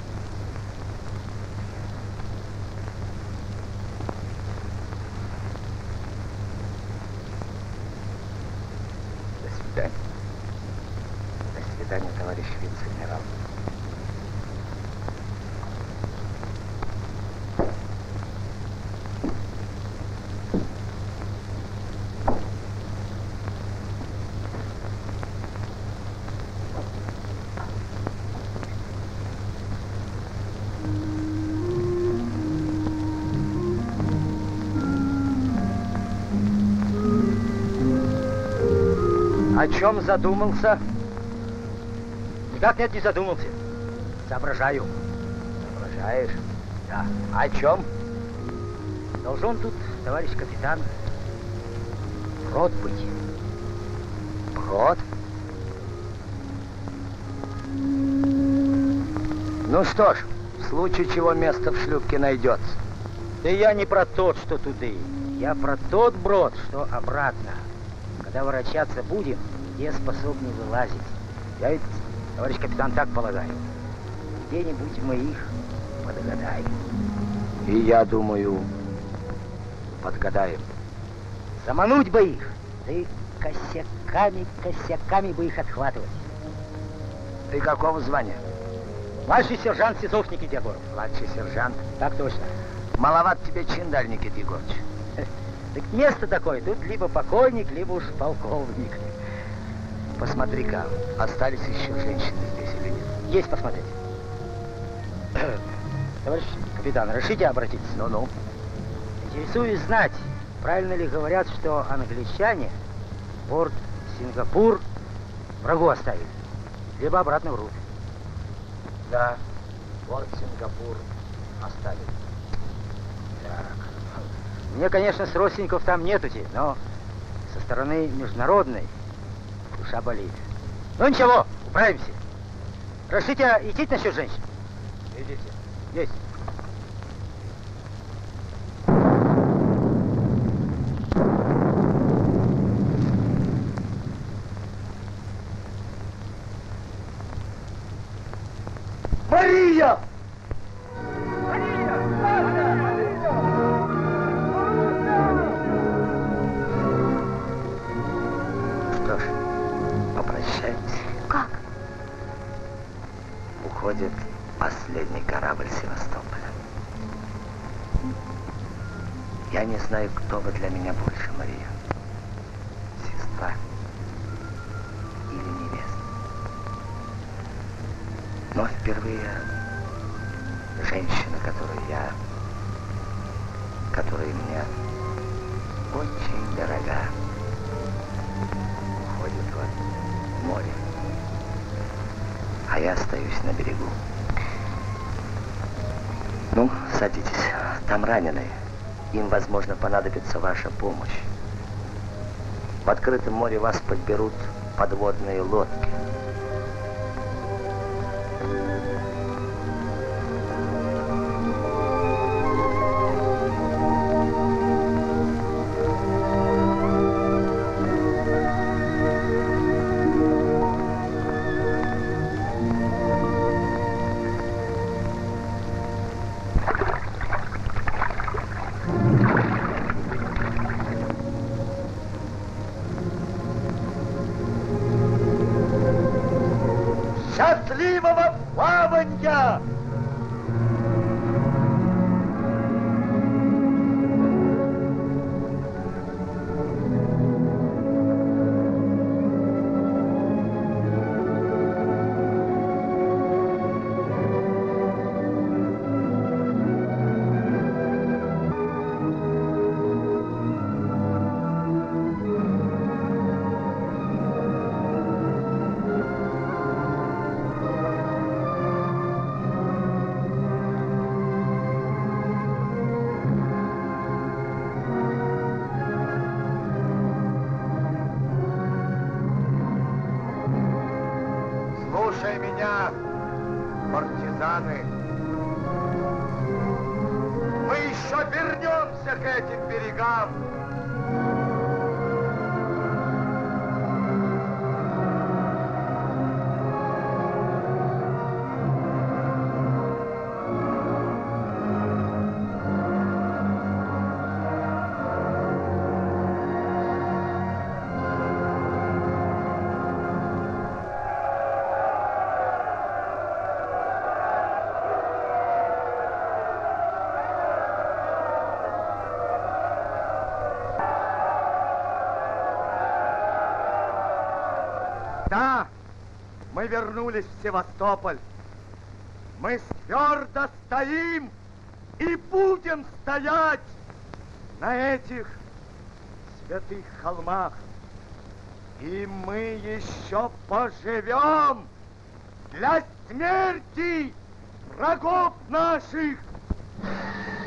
До свидания. До свидания, товарищ вице-адмирал. О чем задумался? Никак нет, не задумался. Соображаю. Соображаешь? Да. О чем? Должен тут, товарищ капитан, брод быть. Брод? Ну что ж, в случае чего место в шлюпке найдется. Да я не про тот, что туды. Я про тот брод, что обратно. Когда ворочаться будем, где способны вылазить. Я ведь, товарищ капитан, так полагаю. Где-нибудь мы их подгадаем. И я думаю, подгадаем. Замануть бы их, да и косяками бы их отхватывать. Ты какого звания? Младший сержант Сизов Никита Егоров. Младший сержант? Так точно. Маловат тебе чин, даль, Никита Егорович. Так место такое, тут либо покойник, либо уж полковник. Посмотри-ка, остались еще женщины здесь или нет? Есть посмотреть. Товарищ капитан, разрешите обратиться? Ну-ну. Интересуюсь знать, правильно ли говорят, что англичане порт Сингапур врагу оставили, либо обратно врут. Да, порт Сингапур оставили. Так. Мне, конечно, с родственников там нетути, но со стороны международной душа болит. Ну ничего, управимся. Разрешите идти насчет женщин? Идите. Есть. Мария! Что ж, попрощаемся. Как? Уходим. корабль Севастополя. Я не знаю, кто вы для меня больше, Мария. Сестра или невеста. Но впервые женщина, которая мне очень дорога, уходит в море, а я остаюсь на берегу. Ну, садитесь, там раненые. Им, возможно, понадобится ваша помощь. В открытом море вас подберут подводные лодки. Счастливого плаванья! Слушай меня, партизаны. Мы еще вернемся к этим берегам. Да, мы вернулись в Севастополь. Мы твердо стоим и будем стоять на этих святых холмах. И мы еще поживем для смерти врагов наших.